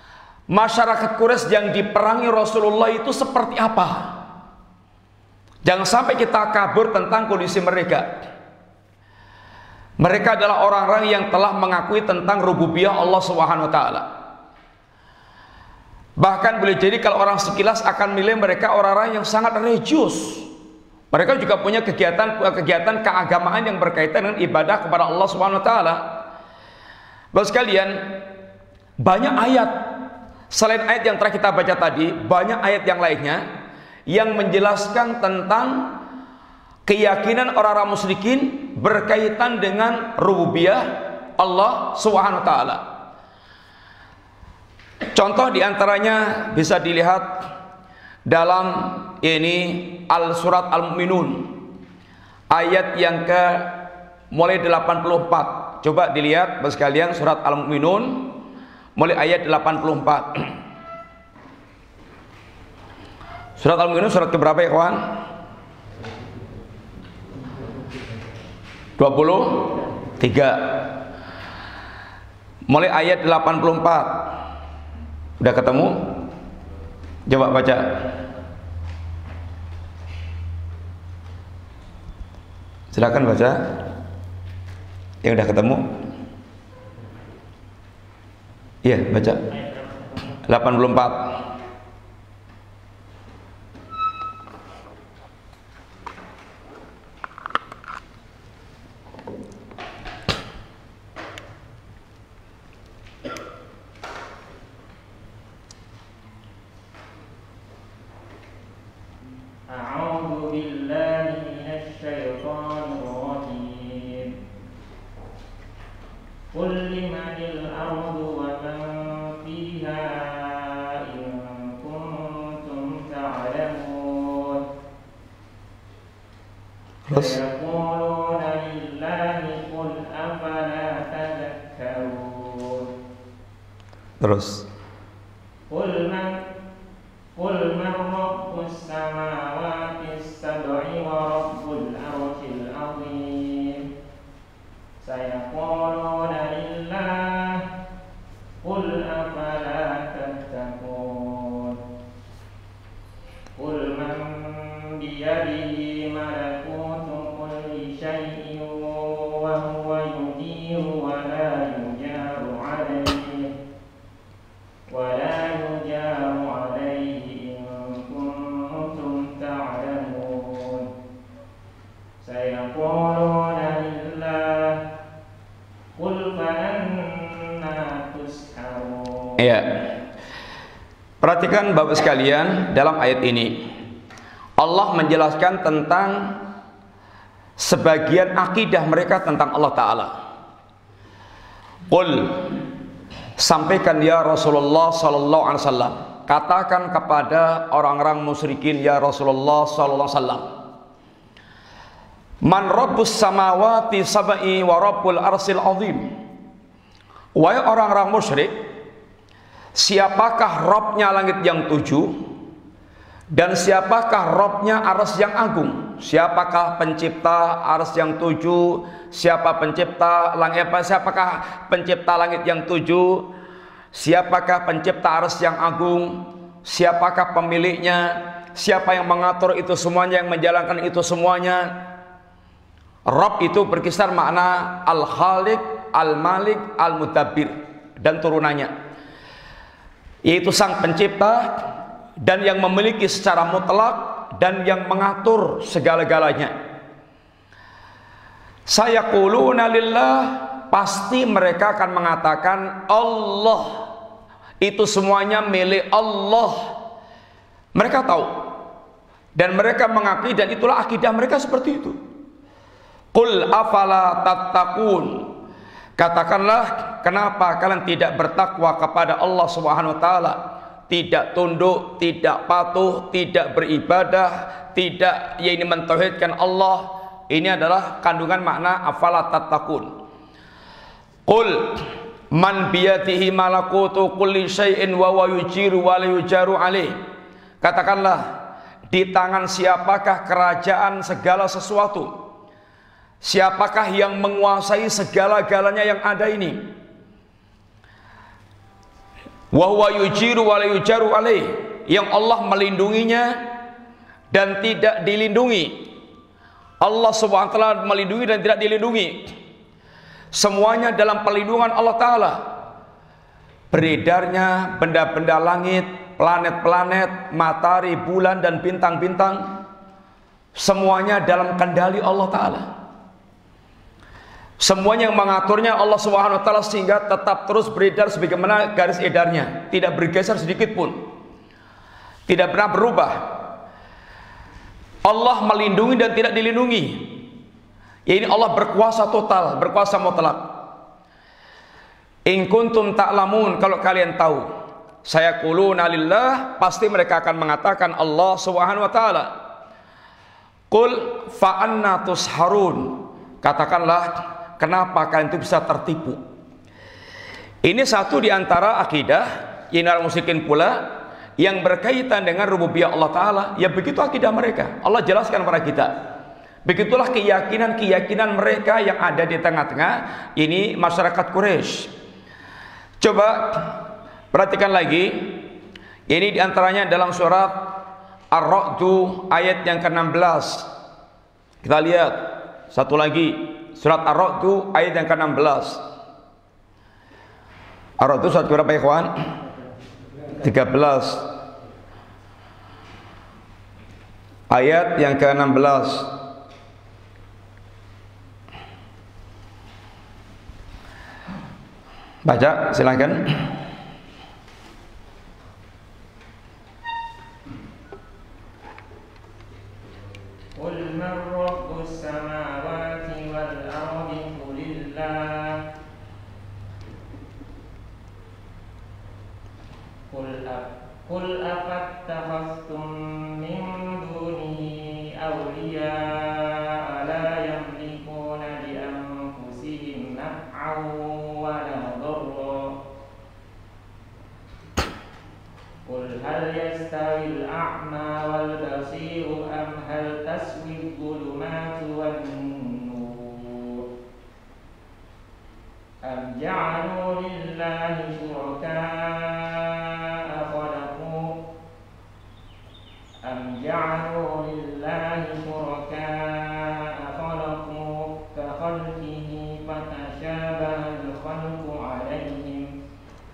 masyarakat Quraisy yang diperangi Rasulullah itu seperti apa. Jangan sampai kita kabur tentang kondisi mereka. Mereka adalah orang-orang yang telah mengakui tentang rububiyah Allah Subhanahu wa taala. Bahkan boleh jadi kalau orang sekilas akan milih mereka orang-orang yang sangat religius. Mereka juga punya kegiatan-kegiatan keagamaan yang berkaitan dengan ibadah kepada Allah Subhanahu wa taala. Bapak sekalian, banyak ayat selain ayat yang telah kita baca tadi, banyak ayat yang lainnya yang menjelaskan tentang keyakinan orang-orang musyrikin berkaitan dengan rububiyah Allah Subhanahu wa taala. Contoh diantaranya bisa dilihat dalam ini al surat Al-Mu'minun ayat yang ke mulai delapan puluh empat. Coba dilihat Bapak sekalian, surat Al-Mu'minun mulai ayat delapan puluh empat. Surat Al-Mu'minun surat keberapa ya kawan? dua puluh tiga. Mulai ayat delapan puluh empat. Udah ketemu? Coba baca. Silakan baca. Yang udah ketemu? Iya, baca. delapan puluh empat. Terus Terus Qul man Qul man rabbus samawati sab'i wa rabbul arshil azim sayaquluna lillah qul afala tattaqun Qul man biyadihi malakutu kulli syai'in wa huwa yujiru wa la yujaru alayhi wa la yujaru alayhi in kuntum ta'lamun sayaquluna lillah qul fa anna tusharun. Iya. Perhatikan Bapak sekalian, dalam ayat ini Allah menjelaskan tentang sebagian akidah mereka tentang Allah Ta'ala. Qul, sampaikan ya Rasulullah Sallallahu Alaihi Wasallam, katakan kepada orang-orang musyrikin ya Rasulullah Sallallahu Alaihi Wasallam, man rabbus samawati sab'i wa rabbul arsil azim. Wahai orang-orang musyrik, siapakah Rabbnya langit yang tujuh dan siapakah Rabbnya arsy yang agung? Siapakah pencipta arsy yang tujuh? Siapa pencipta langit apa? Siapakah pencipta langit yang tujuh? Siapakah pencipta arsy yang agung? Siapakah pemiliknya? Siapa yang mengatur itu semuanya, yang menjalankan itu semuanya? Rabb itu berkisar makna Al-Khaliq, Al-Malik, Al-Mudabbir dan turunannya, yaitu sang pencipta dan yang memiliki secara mutlak dan yang mengatur segala-galanya. Sayaquluna lillah, pasti mereka akan mengatakan Allah, itu semuanya milik Allah. Mereka tahu dan mereka mengakui, dan itulah akidah mereka seperti itu. Qul afala tattaqun, katakanlah kenapa kalian tidak bertakwa kepada Allah Subhanahu wa taala, tidak tunduk, tidak patuh, tidak beribadah, tidak ya ini mentauhidkan Allah. Ini adalah kandungan makna afala tattaqun. Qul man biyadihi malakutu kulli syai'in wa huwa yujiru wa la yujaru alaih. Katakanlah, di tangan siapakah kerajaan segala sesuatu? Siapakah yang menguasai segala-galanya yang ada ini? Wa huwa yujiru wa la yujaru alaih, yang Allah melindunginya dan tidak dilindungi. Allah Subhanahu wa taala melindungi dan tidak dilindungi. Semuanya dalam perlindungan Allah Ta'ala. Beredarnya benda-benda langit, planet-planet, matahari, bulan, dan bintang-bintang, semuanya dalam kendali Allah Ta'ala. Semuanya yang mengaturnya Allah Subhanahu wa taala, sehingga tetap terus beredar sebagaimana garis edarnya, tidak bergeser sedikit pun, tidak pernah berubah. Allah melindungi dan tidak dilindungi. Ya, ini Allah berkuasa total, berkuasa mutlak. In kuntum ta'lamun, kalau kalian tahu, saya quluna lillah, pasti mereka akan mengatakan Allah Subhanahu wa taala. Qul fa anna tusharun, katakanlah, kenapa kalian itu bisa tertipu? Ini satu di antara akidah Innal musyrikin pula yang berkaitan dengan rububiyah Allah Ta'ala. Ya begitu akidah mereka, Allah jelaskan kepada kita. Begitulah keyakinan-keyakinan mereka yang ada di tengah-tengah ini masyarakat Quraisy. Coba perhatikan lagi, ini diantaranya dalam surat Ar-Ra'd ayat yang ke enam belas. Kita lihat satu lagi, surat Ar-Ra'd ayat yang ke enam belas. Ar-Ra'd surat berapa ya kawan? tiga belas. Ayat yang ke enam belas. Baca, silakan. Qul man rabbus samawati wal ardi qulillah. Qul qul afattakhastum min dunihi awliya la yamlikuna li anfusihim naf'an Qul hal yastawil a'ma wal basiru am hal taswi dhulumatu wan nur am ja'alu lillahi syuraka'a khalaqu am ja'alu lillahi syuraka'a khalaqu ka khalqihi fatashabaha al-khalqu 'alayhim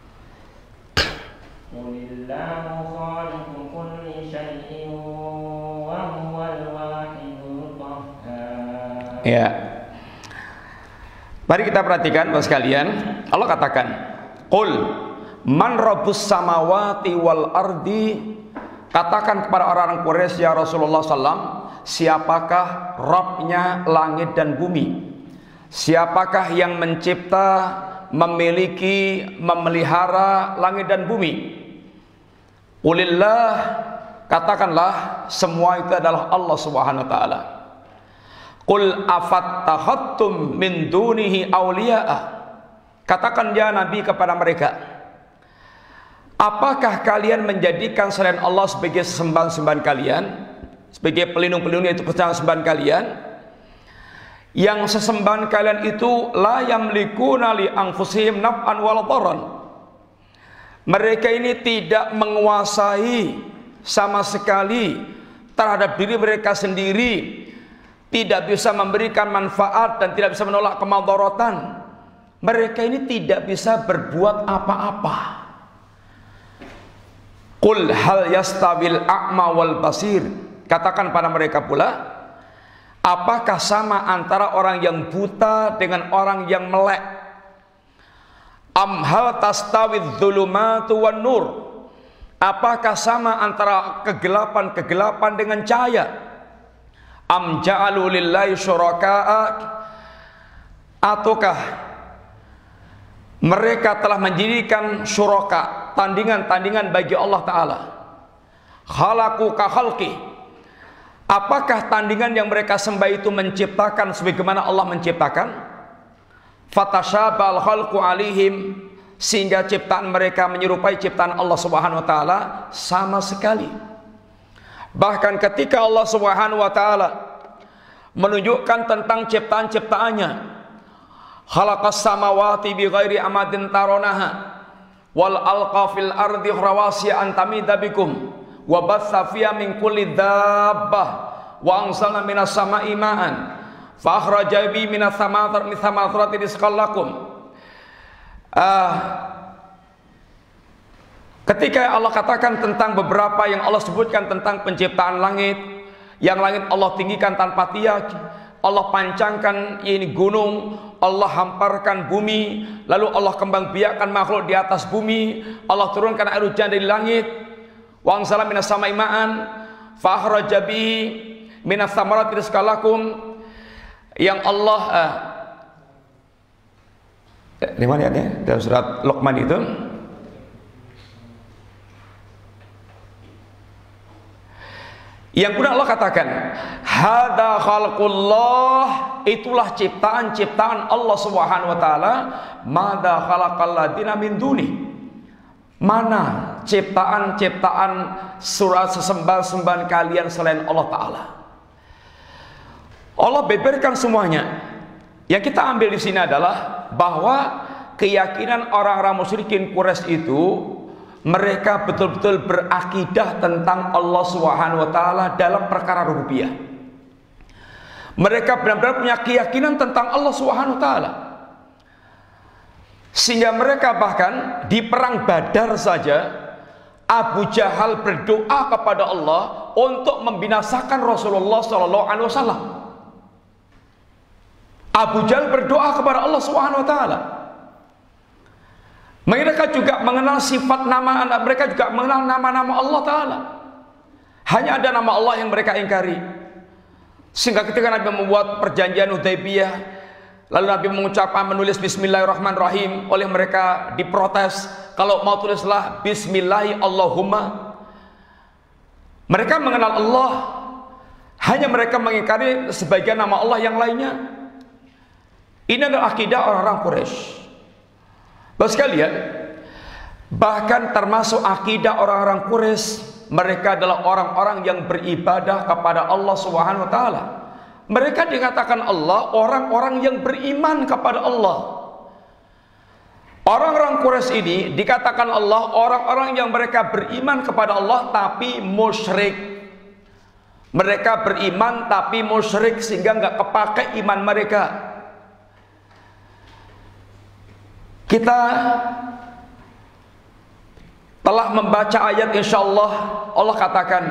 Qulillahu khaliqu kulli syai'in wa huwal wahidul qahhar. Ya. Mari kita perhatikan Bapak sekalian, Allah katakan, "Qul man rabbus samawati wal ardi." Katakan kepada orang-orang Quraisy, ya Rasulullah sallallahu alaihi wasallam, siapakah Rabbnya langit dan bumi? Siapakah yang mencipta, memiliki, memelihara langit dan bumi? Qulillah, katakanlah semua itu adalah Allah Subhanahu wa taala. Qul afattakhattum min dunihi awliya'a. Katakan ya Nabi kepada mereka, apakah kalian menjadikan selain Allah sebagai sembahan-sembahan kalian, sebagai pelindung-pelindung, yaitu sembahan kalian, yang sesembahan kalian itu la yamlikuna li anfusihim naf'an wala dharran. Mereka ini tidak menguasai sama sekali terhadap diri mereka sendiri, tidak bisa memberikan manfaat dan tidak bisa menolak kemadharatan. Mereka ini tidak bisa berbuat apa-apa. Qul hal yastawil a'ma wal basir. Katakan pada mereka pula, apakah sama antara orang yang buta dengan orang yang melek? Am hal tastawidz dzulumatu wan nur. Apakah sama antara kegelapan-kegelapan dengan cahaya? Am ja'alu lillahi syuraka'a. Ataukah mereka telah menjadikan syuraka, tandingan-tandingan bagi Allah Ta'ala? Khalaqu ka khalqi. Apakah tandingan yang mereka sembah itu menciptakan sebagaimana Allah menciptakan? Fatasyabal khalqu alaihim, sehingga ciptaan mereka menyerupai ciptaan Allah Subhanahu wa taala sama sekali. Bahkan ketika Allah Subhanahu wa taala menunjukkan tentang ciptaan-ciptaannya, khalaqas samawati bighairi amadin taronaha, wal alqa fil ardi rawasiya an tamida bikum wa batsa fiha min kulli dabbah wa anzalna minas sama'i ma'an fa akhraja bi minas sama'i thamarati rizqan lakum. uh, ketika Allah katakan tentang beberapa yang Allah sebutkan tentang penciptaan langit, yang langit Allah tinggikan tanpa tiak, Allah pancangkan ini gunung, Allah hamparkan bumi, lalu Allah kembang biakkan makhluk di atas bumi, Allah turunkan air hujan dari langit, wa anzala minas sama'i ma'an fa akhraja bihi minas thamarati rizqan lakum, yang Allah uh, di mana ya? Dalam surat Luqman itu. Yang kemudian Allah katakan, hada khalqullah, itulah ciptaan-ciptaan Allah Subhanahu wa taala, mada khalaqal ladina min duni. Mana ciptaan-ciptaan surat sesembah-sembahan kalian selain Allah taala? Allah beberkan semuanya. Yang kita ambil di sini adalah bahwa keyakinan orang-orang musyrikin Quraisy itu, mereka betul-betul berakidah tentang Allah Subhanahu wa taala dalam perkara rububiyah. Mereka benar-benar punya keyakinan tentang Allah Subhanahu wa taala. Sehingga mereka bahkan di perang Badar saja Abu Jahal berdoa kepada Allah untuk membinasakan Rasulullah sallallahu alaihi wasallam. Abu Jahal berdoa kepada Allah Subhanahu wa taala. Mereka juga mengenal sifat nama anak, mereka juga mengenal nama-nama Allah Ta'ala. Hanya ada nama Allah yang mereka ingkari. Sehingga ketika Nabi membuat perjanjian Hudaybiyah, lalu Nabi mengucapkan menulis Bismillahirrahmanirrahim, oleh mereka diprotes, kalau mau tulislah Bismillahi Allahumma. Mereka mengenal Allah, hanya mereka mengingkari sebagian nama Allah yang lainnya. Ini adalah akidah orang-orang Quraisy. Bapak sekalian, bahkan termasuk akidah orang-orang Quraisy, mereka adalah orang-orang yang beribadah kepada Allah Subhanahu wa taala. Mereka dikatakan Allah orang-orang yang beriman kepada Allah. Orang-orang Quraisy ini dikatakan Allah orang-orang yang mereka beriman kepada Allah tapi musyrik. Mereka beriman tapi musyrik sehingga nggak kepakai iman mereka. Kita telah membaca ayat insyaallah Allah katakan,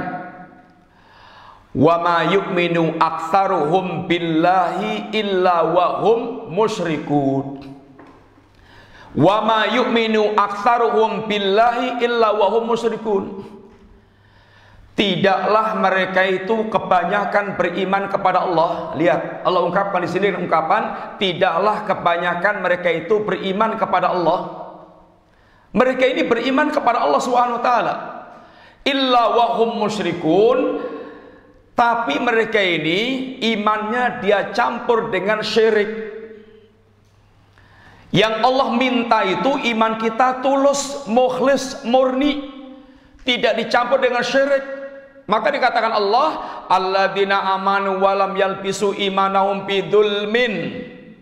wa ma yu'minu aktsaruhum billahi illa wa hum musyrikun. Wa ma yu'minu aktsaruhum billahi illa wa hum musyrikun. Tidaklah mereka itu kebanyakan beriman kepada Allah. Lihat, Allah ungkapkan di sini ungkapan tidaklah kebanyakan mereka itu beriman kepada Allah. Mereka ini beriman kepada Allah Subhanahu wa taala. Illa wa hum musyrikun, tapi mereka ini imannya dia campur dengan syirik. Yang Allah minta itu iman kita tulus, mukhlis, murni, tidak dicampur dengan syirik. Maka dikatakan Allah, alladzina amanu walam yalbisu imanahum bidzulmin,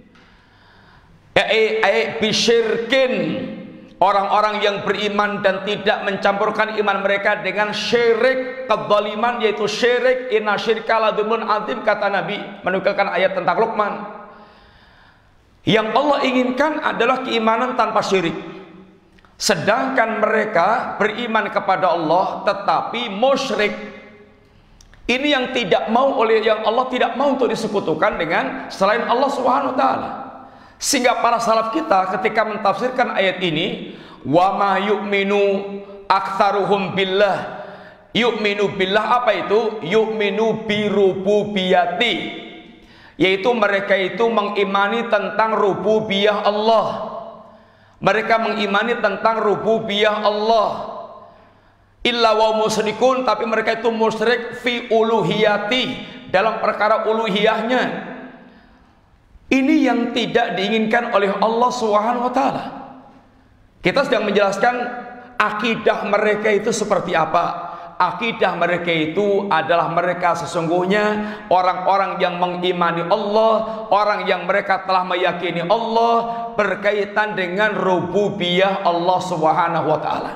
ai ai bisyirkin, orang-orang yang beriman dan tidak mencampurkan iman mereka dengan syirik, kedzaliman, yaitu syirik. Inna syirka la dzulmun adzim, kata Nabi menukilkan ayat tentang Luqman. Yang Allah inginkan adalah keimanan tanpa syirik. Sedangkan mereka beriman kepada Allah tetapi musyrik. Ini yang tidak mau oleh yang Allah tidak mau untuk disekutukan dengan selain Allah Subhanahu wa taala. Sehingga para salaf kita ketika mentafsirkan ayat ini, wa ma yu'minu aktsaruhum billah. Yu'minu billah apa itu? Yu'minu bi rububiyati. Yaitu mereka itu mengimani tentang rububiyah Allah. Mereka mengimani tentang rububiyah Allah. Illa wa musyrikun, tapi mereka itu musyrik fi uluhiyati, dalam perkara uluhiyahnya. Ini yang tidak diinginkan oleh Allah Subhanahu wa taala. Kita sedang menjelaskan akidah mereka itu seperti apa. akidah mereka itu adalah mereka sesungguhnya orang-orang yang mengimani Allah, orang yang mereka telah meyakini Allah berkaitan dengan rububiyah Allah Subhanahu wa taala.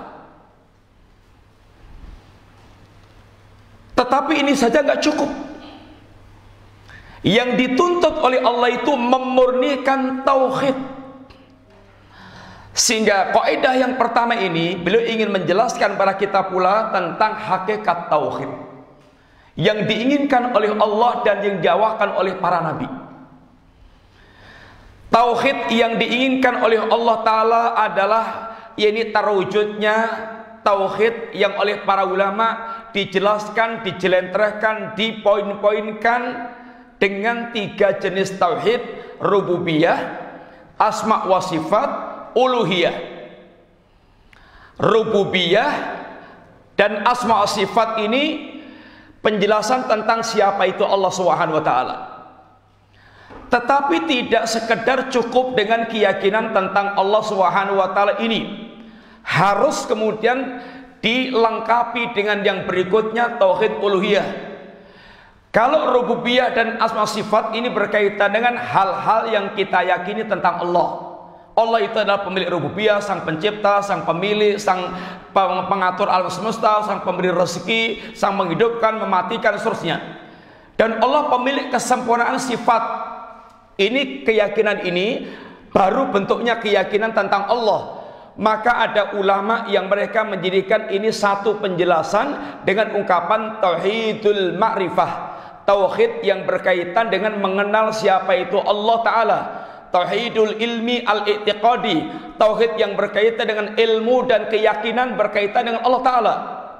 Tetapi ini saja nggak cukup. Yang dituntut oleh Allah itu memurnikan tauhid. Sehingga kaidah yang pertama ini beliau ingin menjelaskan pada kita pula tentang hakikat tauhid yang diinginkan oleh Allah dan yang diawakan oleh para nabi. Tauhid yang diinginkan oleh Allah Ta'ala adalah ini terwujudnya tauhid yang oleh para ulama dijelaskan, dijelentrehkan, dipoin-poinkan dengan tiga jenis tauhid: rububiyah, asma wa sifat, uluhiyah. Rububiyah dan asma wa sifat ini penjelasan tentang siapa itu Allah Subhanahu wa taala. Tetapi tidak sekedar cukup dengan keyakinan tentang Allah Subhanahu wa taala ini. Harus kemudian dilengkapi dengan yang berikutnya, tauhid uluhiyah. Kalau rububiyah dan asma sifat ini berkaitan dengan hal-hal yang kita yakini tentang Allah. Allah itu adalah pemilik rububiyah, sang pencipta, sang pemilik, sang pengatur alam semesta, sang pemberi rezeki, sang menghidupkan, mematikan, seterusnya. Dan Allah pemilik kesempurnaan sifat. Ini keyakinan ini baru bentuknya keyakinan tentang Allah. Maka ada ulama yang mereka menjadikan ini satu penjelasan dengan ungkapan tauhidul ma'rifah, tauhid yang berkaitan dengan mengenal siapa itu Allah Ta'ala. Tauhidul ilmi al-i'tiqadi, tauhid yang berkaitan dengan ilmu dan keyakinan berkaitan dengan Allah Ta'ala.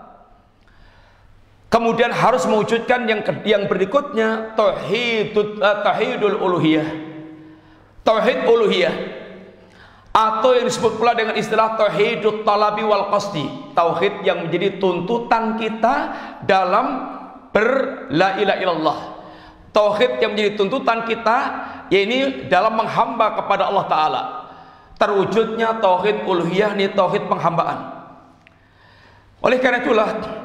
Kemudian harus mewujudkan yang yang berikutnya, tauhidul uh, tauhidul uluhiyah, tauhid uluhiyah, atau yang disebut pula dengan istilah tauhidut talabi wal qasdi, tauhid yang menjadi tuntutan kita dalam ber la ilaha illallah, tauhid yang menjadi tuntutan kita yaitu dalam menghamba kepada Allah Ta'ala. Terwujudnya tauhid uluhiyah ini tauhid penghambaan. Oleh karena itulah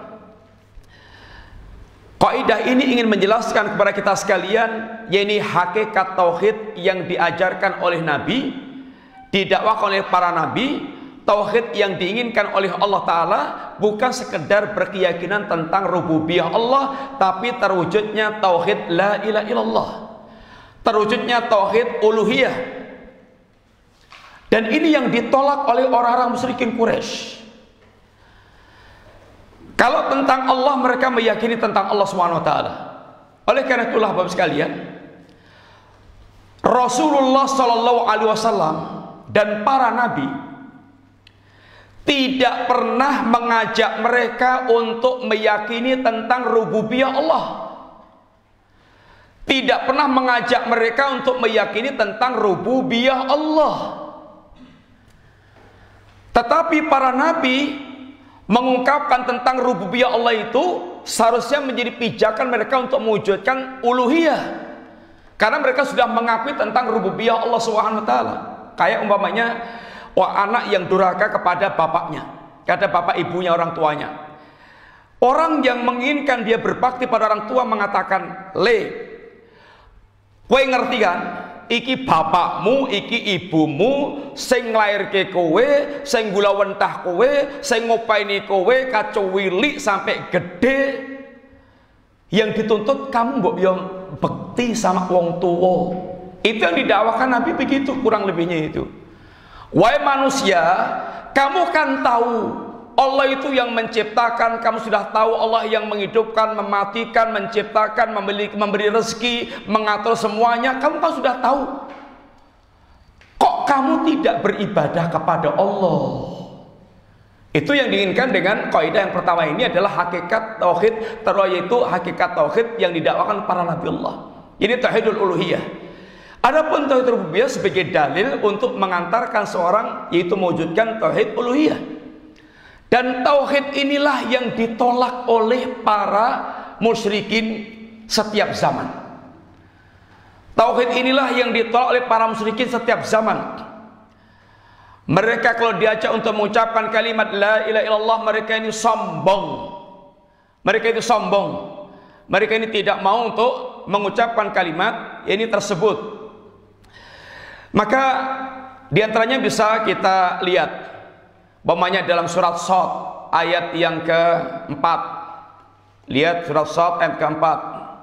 kaidah ini ingin menjelaskan kepada kita sekalian, yaitu hakikat tauhid yang diajarkan oleh Nabi, didakwakan oleh para nabi, tauhid yang diinginkan oleh Allah Ta'ala bukan sekedar berkeyakinan tentang rububiyah Allah, tapi terwujudnya tauhid la ilaha illallah, terwujudnya tauhid uluhiyah. Dan ini yang ditolak oleh orang-orang musyrikin Quraisy. Kalau tentang Allah mereka meyakini tentang Allah Subhanahu wa taala. Oleh karena itulah Bapak sekalian, Rasulullah sallallahu alaihi wasallam dan para nabi tidak pernah mengajak mereka untuk meyakini tentang rububiyah Allah. Tidak pernah mengajak mereka untuk meyakini tentang rububiyah Allah. Tetapi para nabi mengungkapkan tentang rububiyah Allah itu seharusnya menjadi pijakan mereka untuk mewujudkan uluhiyah, karena mereka sudah mengakui tentang rububiyah Allah Subhanahu wa taala. Kayak umpamanya wah, anak yang durhaka kepada bapaknya, kepada bapak ibunya, orang tuanya. Orang yang menginginkan dia berbakti pada orang tua mengatakan, "Le, kowe ngerti kan? Iki bapakmu, iki ibumu, sing nglairke kowe, sing gulawentah kowe, sing ngopaini kowe kacuwili sampai gede. Yang dituntut kamu mbok yo bekti sama wong tuwa." Itu yang didakwakan Nabi begitu kurang lebihnya itu. Wahai manusia, kamu kan tahu Allah itu yang menciptakan, kamu sudah tahu Allah yang menghidupkan, mematikan, menciptakan, memberi, memberi rezeki, mengatur semuanya, kamu kan sudah tahu. Kok kamu tidak beribadah kepada Allah? Itu yang diinginkan dengan kaidah yang pertama ini adalah hakikat tauhid, terus yaitu hakikat tauhid yang didakwakan para nabi Allah. Ini tauhidul uluhiyah. Adapun tauhid rububiyah sebagai dalil untuk mengantarkan seorang yaitu mewujudkan tauhid uluhiyah. Dan tauhid inilah yang ditolak oleh para musyrikin setiap zaman. Tauhid inilah yang ditolak oleh para musyrikin setiap zaman. Mereka kalau diajak untuk mengucapkan kalimat la ilaha illallah, mereka ini sombong. Mereka itu sombong. Mereka ini tidak mau untuk mengucapkan kalimat ini tersebut. Maka diantaranya bisa kita lihat, umpamanya dalam surat Shad ayat yang keempat. Lihat surat Shad ayat keempat.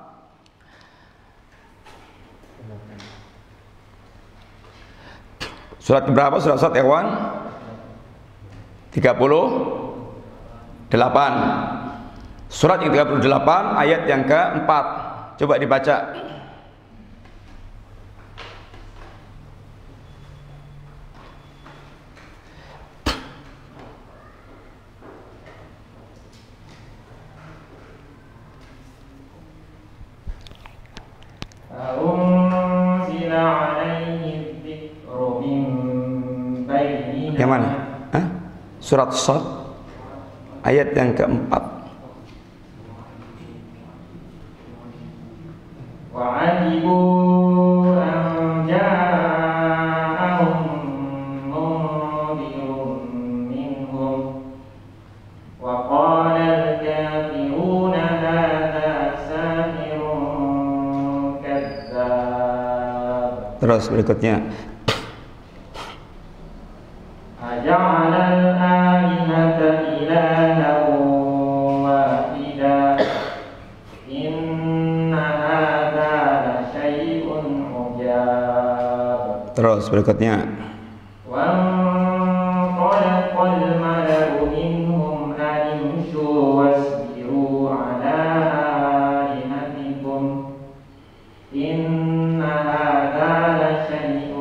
Surat berapa? Surat Shad Ikhwan? tiga puluh delapan. Surat yang tiga puluh delapan ayat yang keempat. Coba dibaca. Yang mana? Hah? Surat Shad ayat yang keempat. وعجبوا أن جاءهم منذر منهم وقال الكافرون هذا ساحر كذاب. Terus berikutnya. أجعل الآلهة إلها واحدا إن هذا لشيء عجاب. Terus berikutnya. وانطلق الملأ منهم أن امشوا واصبروا على آلهتكم إن هذا لشيء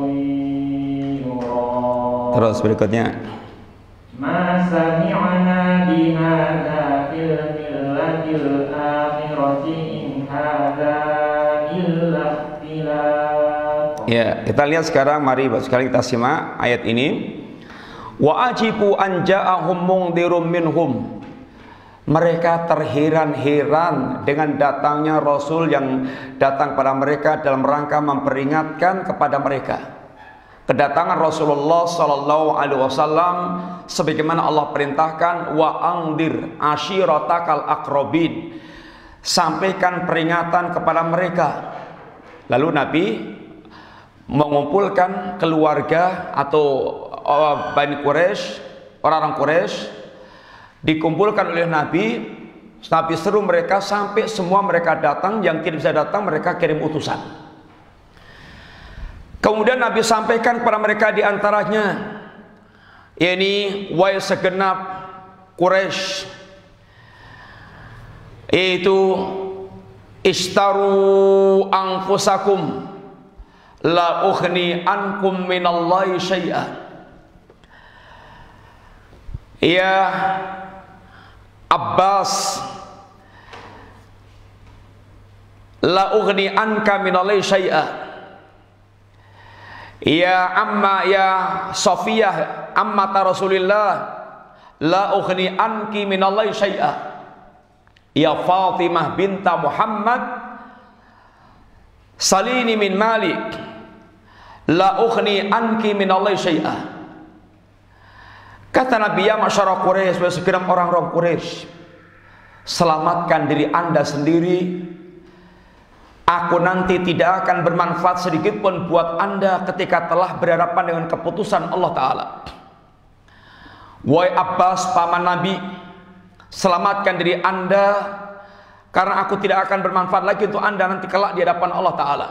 يرام. Terus berikutnya. ما سمعنا بهذا في الملة الآخرة إن هذا إلا اختلاق. Ya, kita lihat sekarang, mari sekarang kita simak ayat ini. Wa ajibu an ja'ahum mungdirum minhum. Mereka terheran-heran dengan datangnya Rasul yang datang pada mereka dalam rangka memperingatkan kepada mereka. Kedatangan Rasulullah Sallallahu Alaihi Wasallam sebagaimana Allah perintahkan, wa angdir ashiratakal akrobin, sampaikan peringatan kepada mereka. Lalu Nabi mengumpulkan keluarga atau uh, Bani Quraisy, orang-orang Quraisy, dikumpulkan oleh Nabi. Nabi seru mereka sampai semua mereka datang. Yang tidak bisa datang mereka kirim utusan. Kemudian Nabi sampaikan kepada mereka diantaranya, yakni wahai segenap Quraisy, yaitu istaru anfusakum la ughni ankum minallahi syai'a. Ya Abbas, la ughni anka minallahi syai'a. Ya amma ya Safiyah ammata Rasulillah, la ughni anki minallahi syai'a. Ya Fatimah binta Muhammad, salini min malik, la ughni anki minallahi syai'a. Kata Nabi, ya masyarakat Quraisy, segenap orang-orang Quraisy, selamatkan diri anda sendiri. Aku nanti tidak akan bermanfaat sedikit pun buat anda ketika telah berhadapan dengan keputusan Allah Ta'ala. Wahai Abbas, paman Nabi, selamatkan diri anda, karena aku tidak akan bermanfaat lagi untuk anda nanti kelak di hadapan Allah Ta'ala.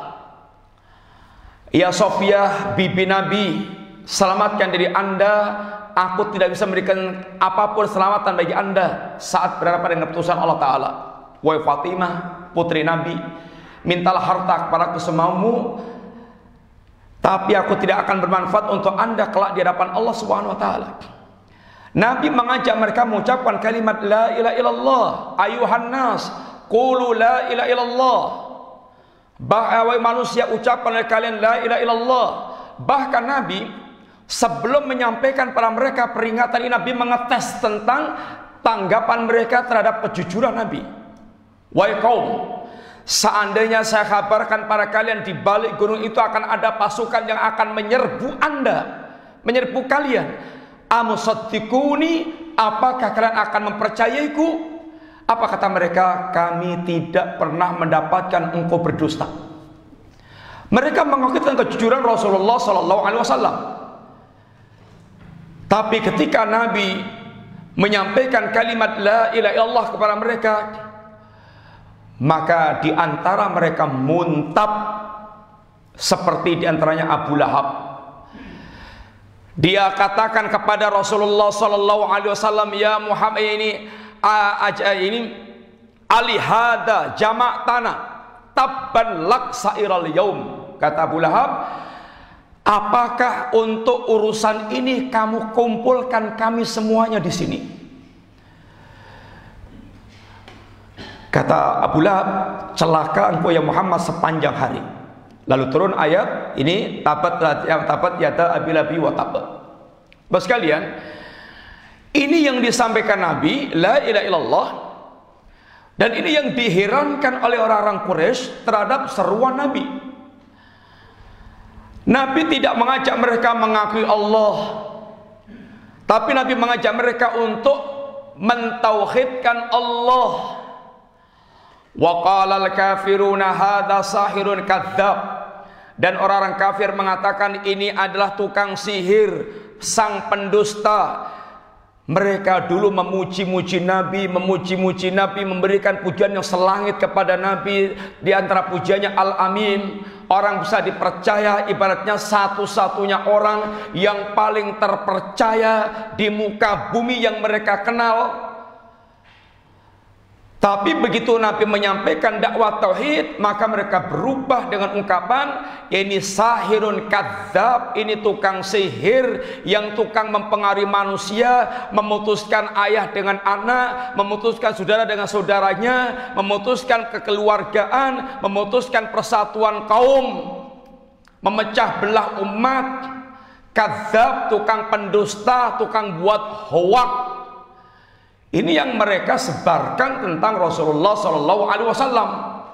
Ya Sofiyah, bibi Nabi, selamatkan diri anda, aku tidak bisa memberikan apapun selamatan bagi anda saat berhadapan dengan keputusan Allah Ta'ala. Wahai Fatimah, putri Nabi, mintalah harta kepadaku semaumu, tapi aku tidak akan bermanfaat untuk anda kelak di hadapan Allah Subhanahu Wa Ta'ala. Nabi mengajak mereka mengucapkan kalimat la ilaha illallah. Ayuhan nas, qulu la ilaha illallah. Bahai manusia, ucapkan oleh kalian la ilaha illallah. Bahkan Nabi sebelum menyampaikan pada mereka peringatan ini, Nabi mengetes tentang tanggapan mereka terhadap kejujuran Nabi. Wahai kaum, seandainya saya kabarkan pada kalian di balik gunung itu akan ada pasukan yang akan menyerbu anda, menyerbu kalian, amusaddiquni, apakah kalian akan mempercayaiku? Apa kata mereka? Kami tidak pernah mendapatkan engkau berdusta. Mereka mengakui kejujuran Rasulullah Sallallahu Alaihi Wasallam. Tapi ketika Nabi menyampaikan kalimat la ilaha illallah kepada mereka, maka di antara mereka muntab, seperti di antaranya Abu Lahab. Dia katakan kepada Rasulullah Sallallahu Alaihi Wasallam, ya Muhammad, ini aja ini alihada jamak tanah tabban lak sairal yaum. Kata Abu Lahab, apakah untuk urusan ini kamu kumpulkan kami semuanya di sini? Kata Abu Lahab, celaka engkau ya Muhammad sepanjang hari. Lalu turun ayat ini, tabat yang tabat yata Abi Lahabi wa tab. Bapak sekalian, ini yang disampaikan Nabi, la ilaha illallah, dan ini yang diherankan oleh orang-orang Quraisy terhadap seruan Nabi. Nabi tidak mengajak mereka mengakui Allah, tapi Nabi mengajak mereka untuk mentauhidkan Allah. Wa qalal kafiruna hadza sahirun kadzdzab. Dan orang-orang kafir mengatakan ini adalah tukang sihir, sang pendusta. Mereka dulu memuji-muji Nabi, memuji-muji Nabi, memberikan pujian yang selangit kepada Nabi. Di antara pujiannya Al-Amin, orang bisa dipercaya, ibaratnya satu-satunya orang yang paling terpercaya di muka bumi yang mereka kenal. Tapi begitu Nabi menyampaikan dakwah tauhid, maka mereka berubah dengan ungkapan ini sahirun kadzdzab, ini tukang sihir yang tukang mempengaruhi manusia, memutuskan ayah dengan anak, memutuskan saudara dengan saudaranya, memutuskan kekeluargaan, memutuskan persatuan kaum, memecah belah umat. Kadzdzab, tukang pendusta, tukang buat hoak. Ini yang mereka sebarkan tentang Rasulullah Sallallahu Alaihi Wasallam.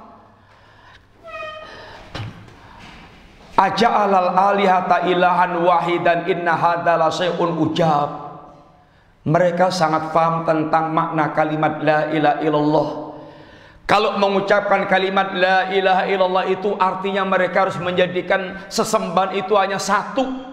Aja'alal alihata ilahan wahidan inna hadza la syai'un ujab. Mereka sangat paham tentang makna kalimat la ilaha illallah. Kalau mengucapkan kalimat la ilaha illallah itu artinya mereka harus menjadikan sesembahan itu hanya satu.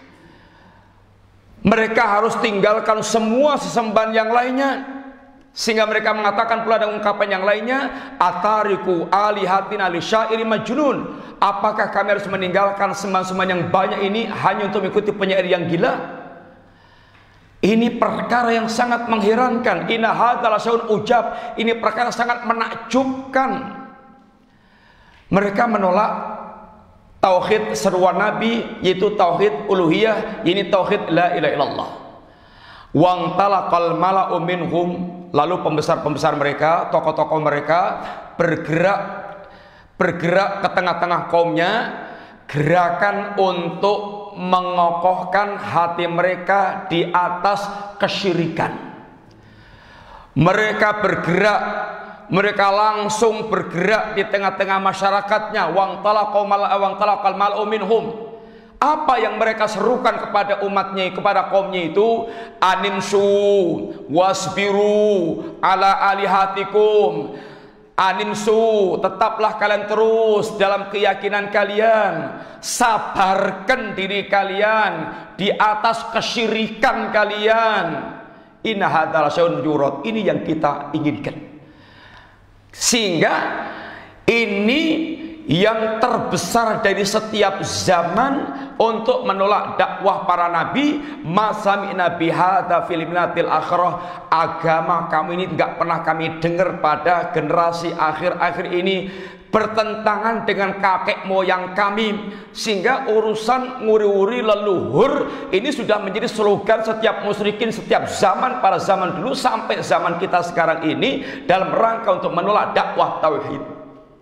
Mereka harus tinggalkan semua sesembahan yang lainnya. Sehingga mereka mengatakan pula dengan ungkapan yang lainnya, atariku alihatina li syairi majnun. Apakah kami harus meninggalkan sembahan-sembahan yang banyak ini hanya untuk mengikuti penyair yang gila? Ini perkara yang sangat mengherankan. Inna hadza la syai'un ujab. Ini perkara sangat menakjubkan. Mereka menolak tauhid seruan Nabi, yaitu tauhid uluhiyah, ini tauhid la ilaha illallah. Wang talaqal mala'u minhum, lalu pembesar-pembesar mereka, tokoh-tokoh mereka bergerak bergerak ke tengah-tengah kaumnya, gerakan untuk mengokohkan hati mereka di atas kesyirikan. Mereka bergerak, mereka langsung bergerak di tengah-tengah masyarakatnya. Wang talaqal mala'u wang talaqal mala'u minhum. Apa yang mereka serukan kepada umatnya, kepada kaumnya itu, animsu wasbiru ala alihatikum. Animsu, tetaplah kalian terus dalam keyakinan kalian, sabarkan diri kalian di atas kesyirikan kalian. Inna hadzal syai'un yurad. Ini yang kita inginkan. Sehingga ini yang terbesar dari setiap zaman untuk menolak dakwah para nabi. Masami'na bihadza fil minatil akhirah. Agama kami ini enggak pernah kami dengar pada generasi akhir-akhir ini bertentangan dengan kakek moyang kami. Sehingga urusan nguri-uri leluhur ini sudah menjadi slogan setiap musyrikin setiap zaman, pada zaman dulu sampai zaman kita sekarang ini, dalam rangka untuk menolak dakwah tauhid.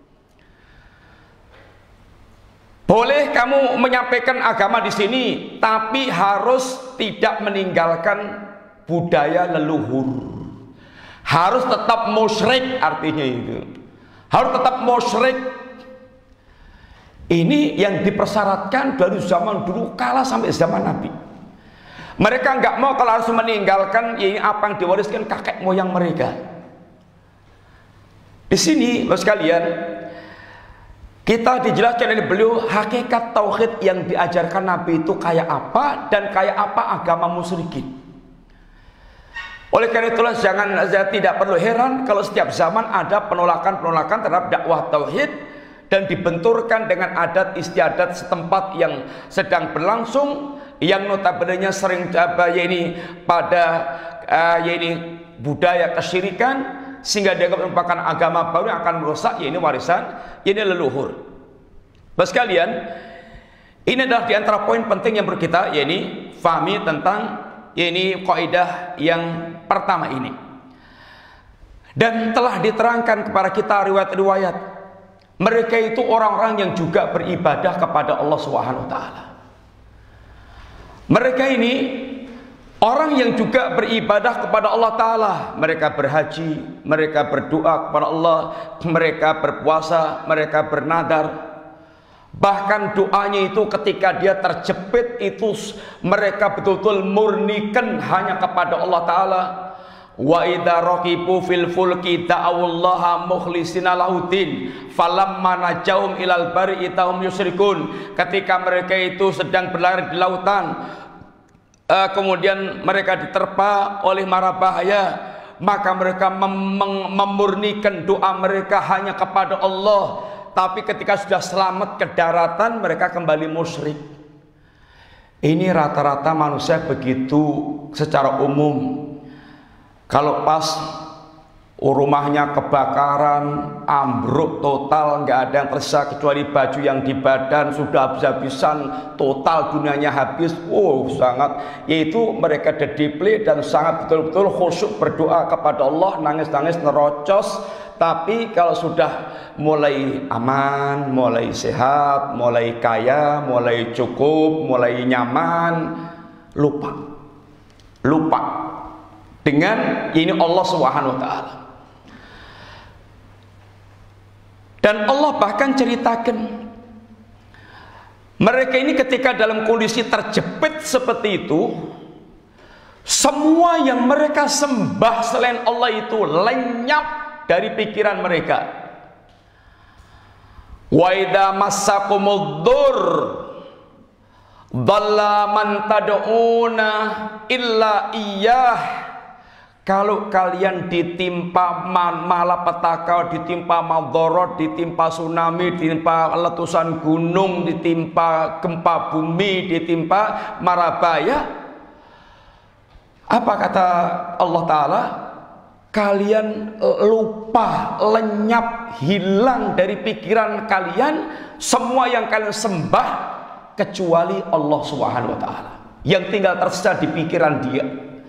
Boleh kamu menyampaikan agama di sini, tapi harus tidak meninggalkan budaya leluhur. Harus tetap musyrik, artinya itu. Harus tetap musyrik. Ini yang dipersyaratkan dari zaman dulu kala sampai zaman Nabi. Mereka nggak mau kalau harus meninggalkan ini apa yang diwariskan kakek moyang mereka. Di sini, Bapak sekalian, kita dijelaskan oleh beliau hakikat tauhid yang diajarkan Nabi itu kayak apa dan kayak apa agama musyrikin. Oleh karena itulah jangan tidak perlu heran kalau setiap zaman ada penolakan-penolakan terhadap dakwah tauhid dan dibenturkan dengan adat istiadat setempat yang sedang berlangsung, yang notabene sering apa ya ini pada uh, ya ini budaya kesyirikan, sehingga dianggap merupakan agama baru yang akan merusak, ya ini warisan, ya ini leluhur. Bapak sekalian, ini adalah di antara poin penting yang perlu kita ya ini fahami tentang ya ini kaidah yang pertama ini. Dan telah diterangkan kepada kita riwayat-riwayat mereka itu orang-orang yang juga beribadah kepada Allah Subhanahu wa taala. Mereka ini orang yang juga beribadah kepada Allah Ta'ala. Mereka berhaji, mereka berdoa kepada Allah, mereka berpuasa, mereka bernadar. Bahkan doanya itu ketika dia terjepit itu mereka betul-betul murnikan hanya kepada Allah Ta'ala. Wa idza raqibu fil fulki da'awallaha mukhlishina lahuddin falamma najahum ilal bari itahum yusyrikun. Ketika mereka itu sedang berlari di lautan, Uh, kemudian mereka diterpa oleh mara bahaya, maka mereka mem mem memurnikan doa mereka hanya kepada Allah. Tapi ketika sudah selamat ke daratan, mereka kembali musyrik. Ini rata-rata manusia begitu secara umum. Kalau pas rumahnya kebakaran, ambruk total, nggak ada yang tersisa kecuali baju yang di badan, sudah habis-habisan, total dunianya habis. Oh sangat, yaitu mereka dediple dan sangat betul-betul khusyuk berdoa kepada Allah, nangis-nangis nerocos. Tapi kalau sudah mulai aman, mulai sehat, mulai kaya, mulai cukup, mulai nyaman, lupa, lupa dengan ini Allah Subhanahu wa taala. Dan Allah bahkan ceritakan mereka ini ketika dalam kondisi terjepit seperti itu, semua yang mereka sembah selain Allah itu lenyap dari pikiran mereka. Wa idza massakumud dur dhalla man tad'una illa iyyah. Kalau kalian ditimpa malapetaka, ditimpa madharat, ditimpa tsunami, ditimpa letusan gunung, ditimpa gempa bumi, ditimpa marabaya, apa kata Allah Ta'ala? Kalian lupa, lenyap, hilang dari pikiran kalian semua yang kalian sembah kecuali Allah Subhanahu wa taala. Yang tinggal tersisa di pikiran dia.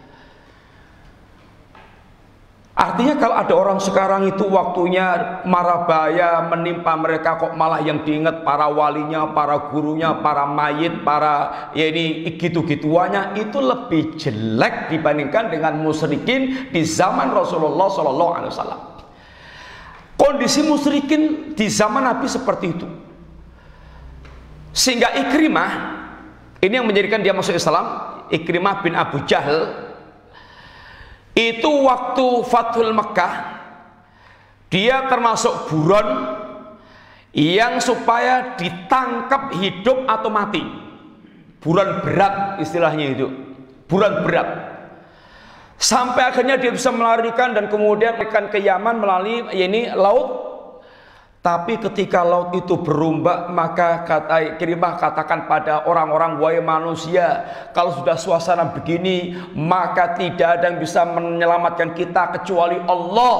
Artinya kalau ada orang sekarang itu waktunya marabaya menimpa mereka, kok malah yang diingat para walinya, para gurunya, para mayit, para ya ini gitu-gituannya, itu lebih jelek dibandingkan dengan musyrikin di zaman Rasulullah Shallallahu Alaihi Wasallam. Kondisi musyrikin di zaman Nabi seperti itu, sehingga Ikrimah ini yang menjadikan dia masuk Islam. Ikrimah bin Abu Jahal itu waktu Fathul Mekah, dia termasuk buron yang supaya ditangkap hidup atau mati. Buron berat istilahnya itu, buron berat. Sampai akhirnya dia bisa melarikan dan kemudian akan ke Yaman melalui ini laut. Tapi ketika laut itu berombak, maka kata Ikrimah katakan pada orang-orang, wahai manusia, kalau sudah suasana begini, maka tidak ada yang bisa menyelamatkan kita kecuali Allah.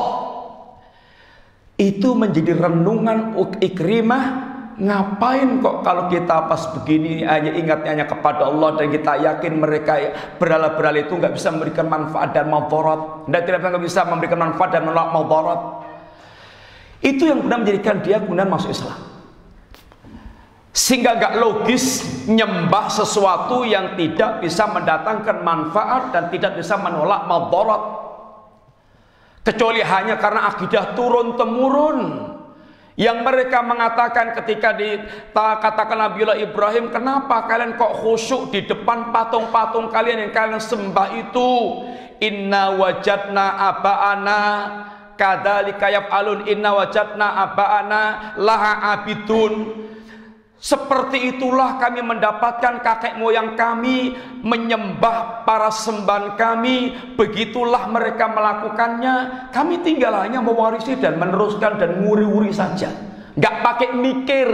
Itu menjadi renungan Ikrimah. Ngapain kok kalau kita pas begini hanya ingatnya hanya kepada Allah, dan kita yakin mereka berhala-berhala itu nggak bisa memberikan manfaat dan madarat, dan tidak bisa memberikan manfaat dan menolak madarat. Itu yang benar menjadikan dia kemudian masuk Islam. Sehingga gak logis nyembah sesuatu yang tidak bisa mendatangkan manfaat dan tidak bisa menolak madarat, kecuali hanya karena akidah turun-temurun yang mereka mengatakan ketika dikatakan Nabiullah Ibrahim, kenapa kalian kok khusyuk di depan patung-patung kalian yang kalian sembah itu? Inna wajadna aba'ana kadzalika yaf'alun inna wajadna aba'ana laha abidun. Seperti itulah kami mendapatkan kakek moyang kami menyembah para sembahan kami, begitulah mereka melakukannya. Kami tinggal hanya mewarisi dan meneruskan dan nguri-nguri saja, nggak pakai mikir.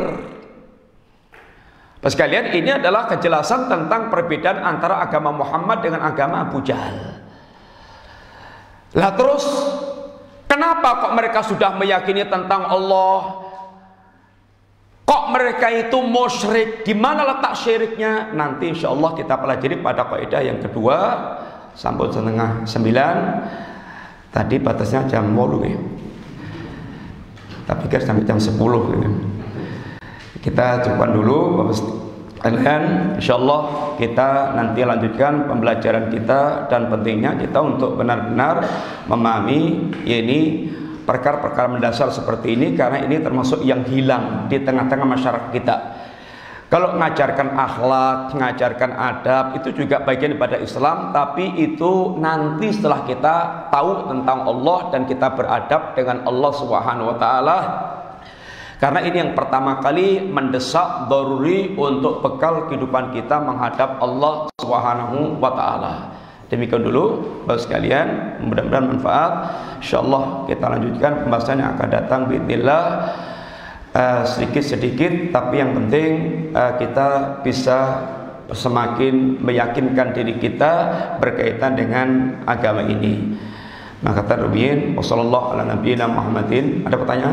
Pas kalian, ini adalah kejelasan tentang perbedaan antara agama Muhammad dengan agama Abu Jahal. Lah terus, kenapa kok mereka sudah meyakini tentang Allah? Kok mereka itu musyrik? Di mana letak syiriknya? Nanti insya Allah kita pelajari pada kaidah yang kedua. Sampai setengah sembilan. Tadi batasnya jam sepuluh ya. Tapi kan sampai jam sepuluh ya. Kita cukupkan dulu Bapak sekalian. Insya Allah kita nanti lanjutkan pembelajaran kita. Dan pentingnya kita untuk benar-benar memahami ini perkara-perkara mendasar seperti ini, karena ini termasuk yang hilang di tengah-tengah masyarakat kita. Kalau mengajarkan akhlak, mengajarkan adab, itu juga bagian daripada Islam, tapi itu nanti setelah kita tahu tentang Allah dan kita beradab dengan Allah Subhanahu wa taala. Karena ini yang pertama kali mendesak daruri untuk bekal kehidupan kita menghadap Allah Subhanahu wa taala. Demikian dulu Bapak sekalian, mudah-mudahan manfaat. Insyaallah kita lanjutkan pembahasan yang akan datang biidznillah, uh, sedikit-sedikit, tapi yang penting uh, kita bisa semakin meyakinkan diri kita berkaitan dengan agama ini. Maka tarubiyin wassallallahu ala nabiyina Muhammadin. Ada pertanyaan?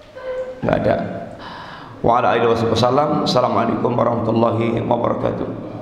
Enggak ada. Wa ala alihi wasallam. Assalamualaikum warahmatullahi wabarakatuh.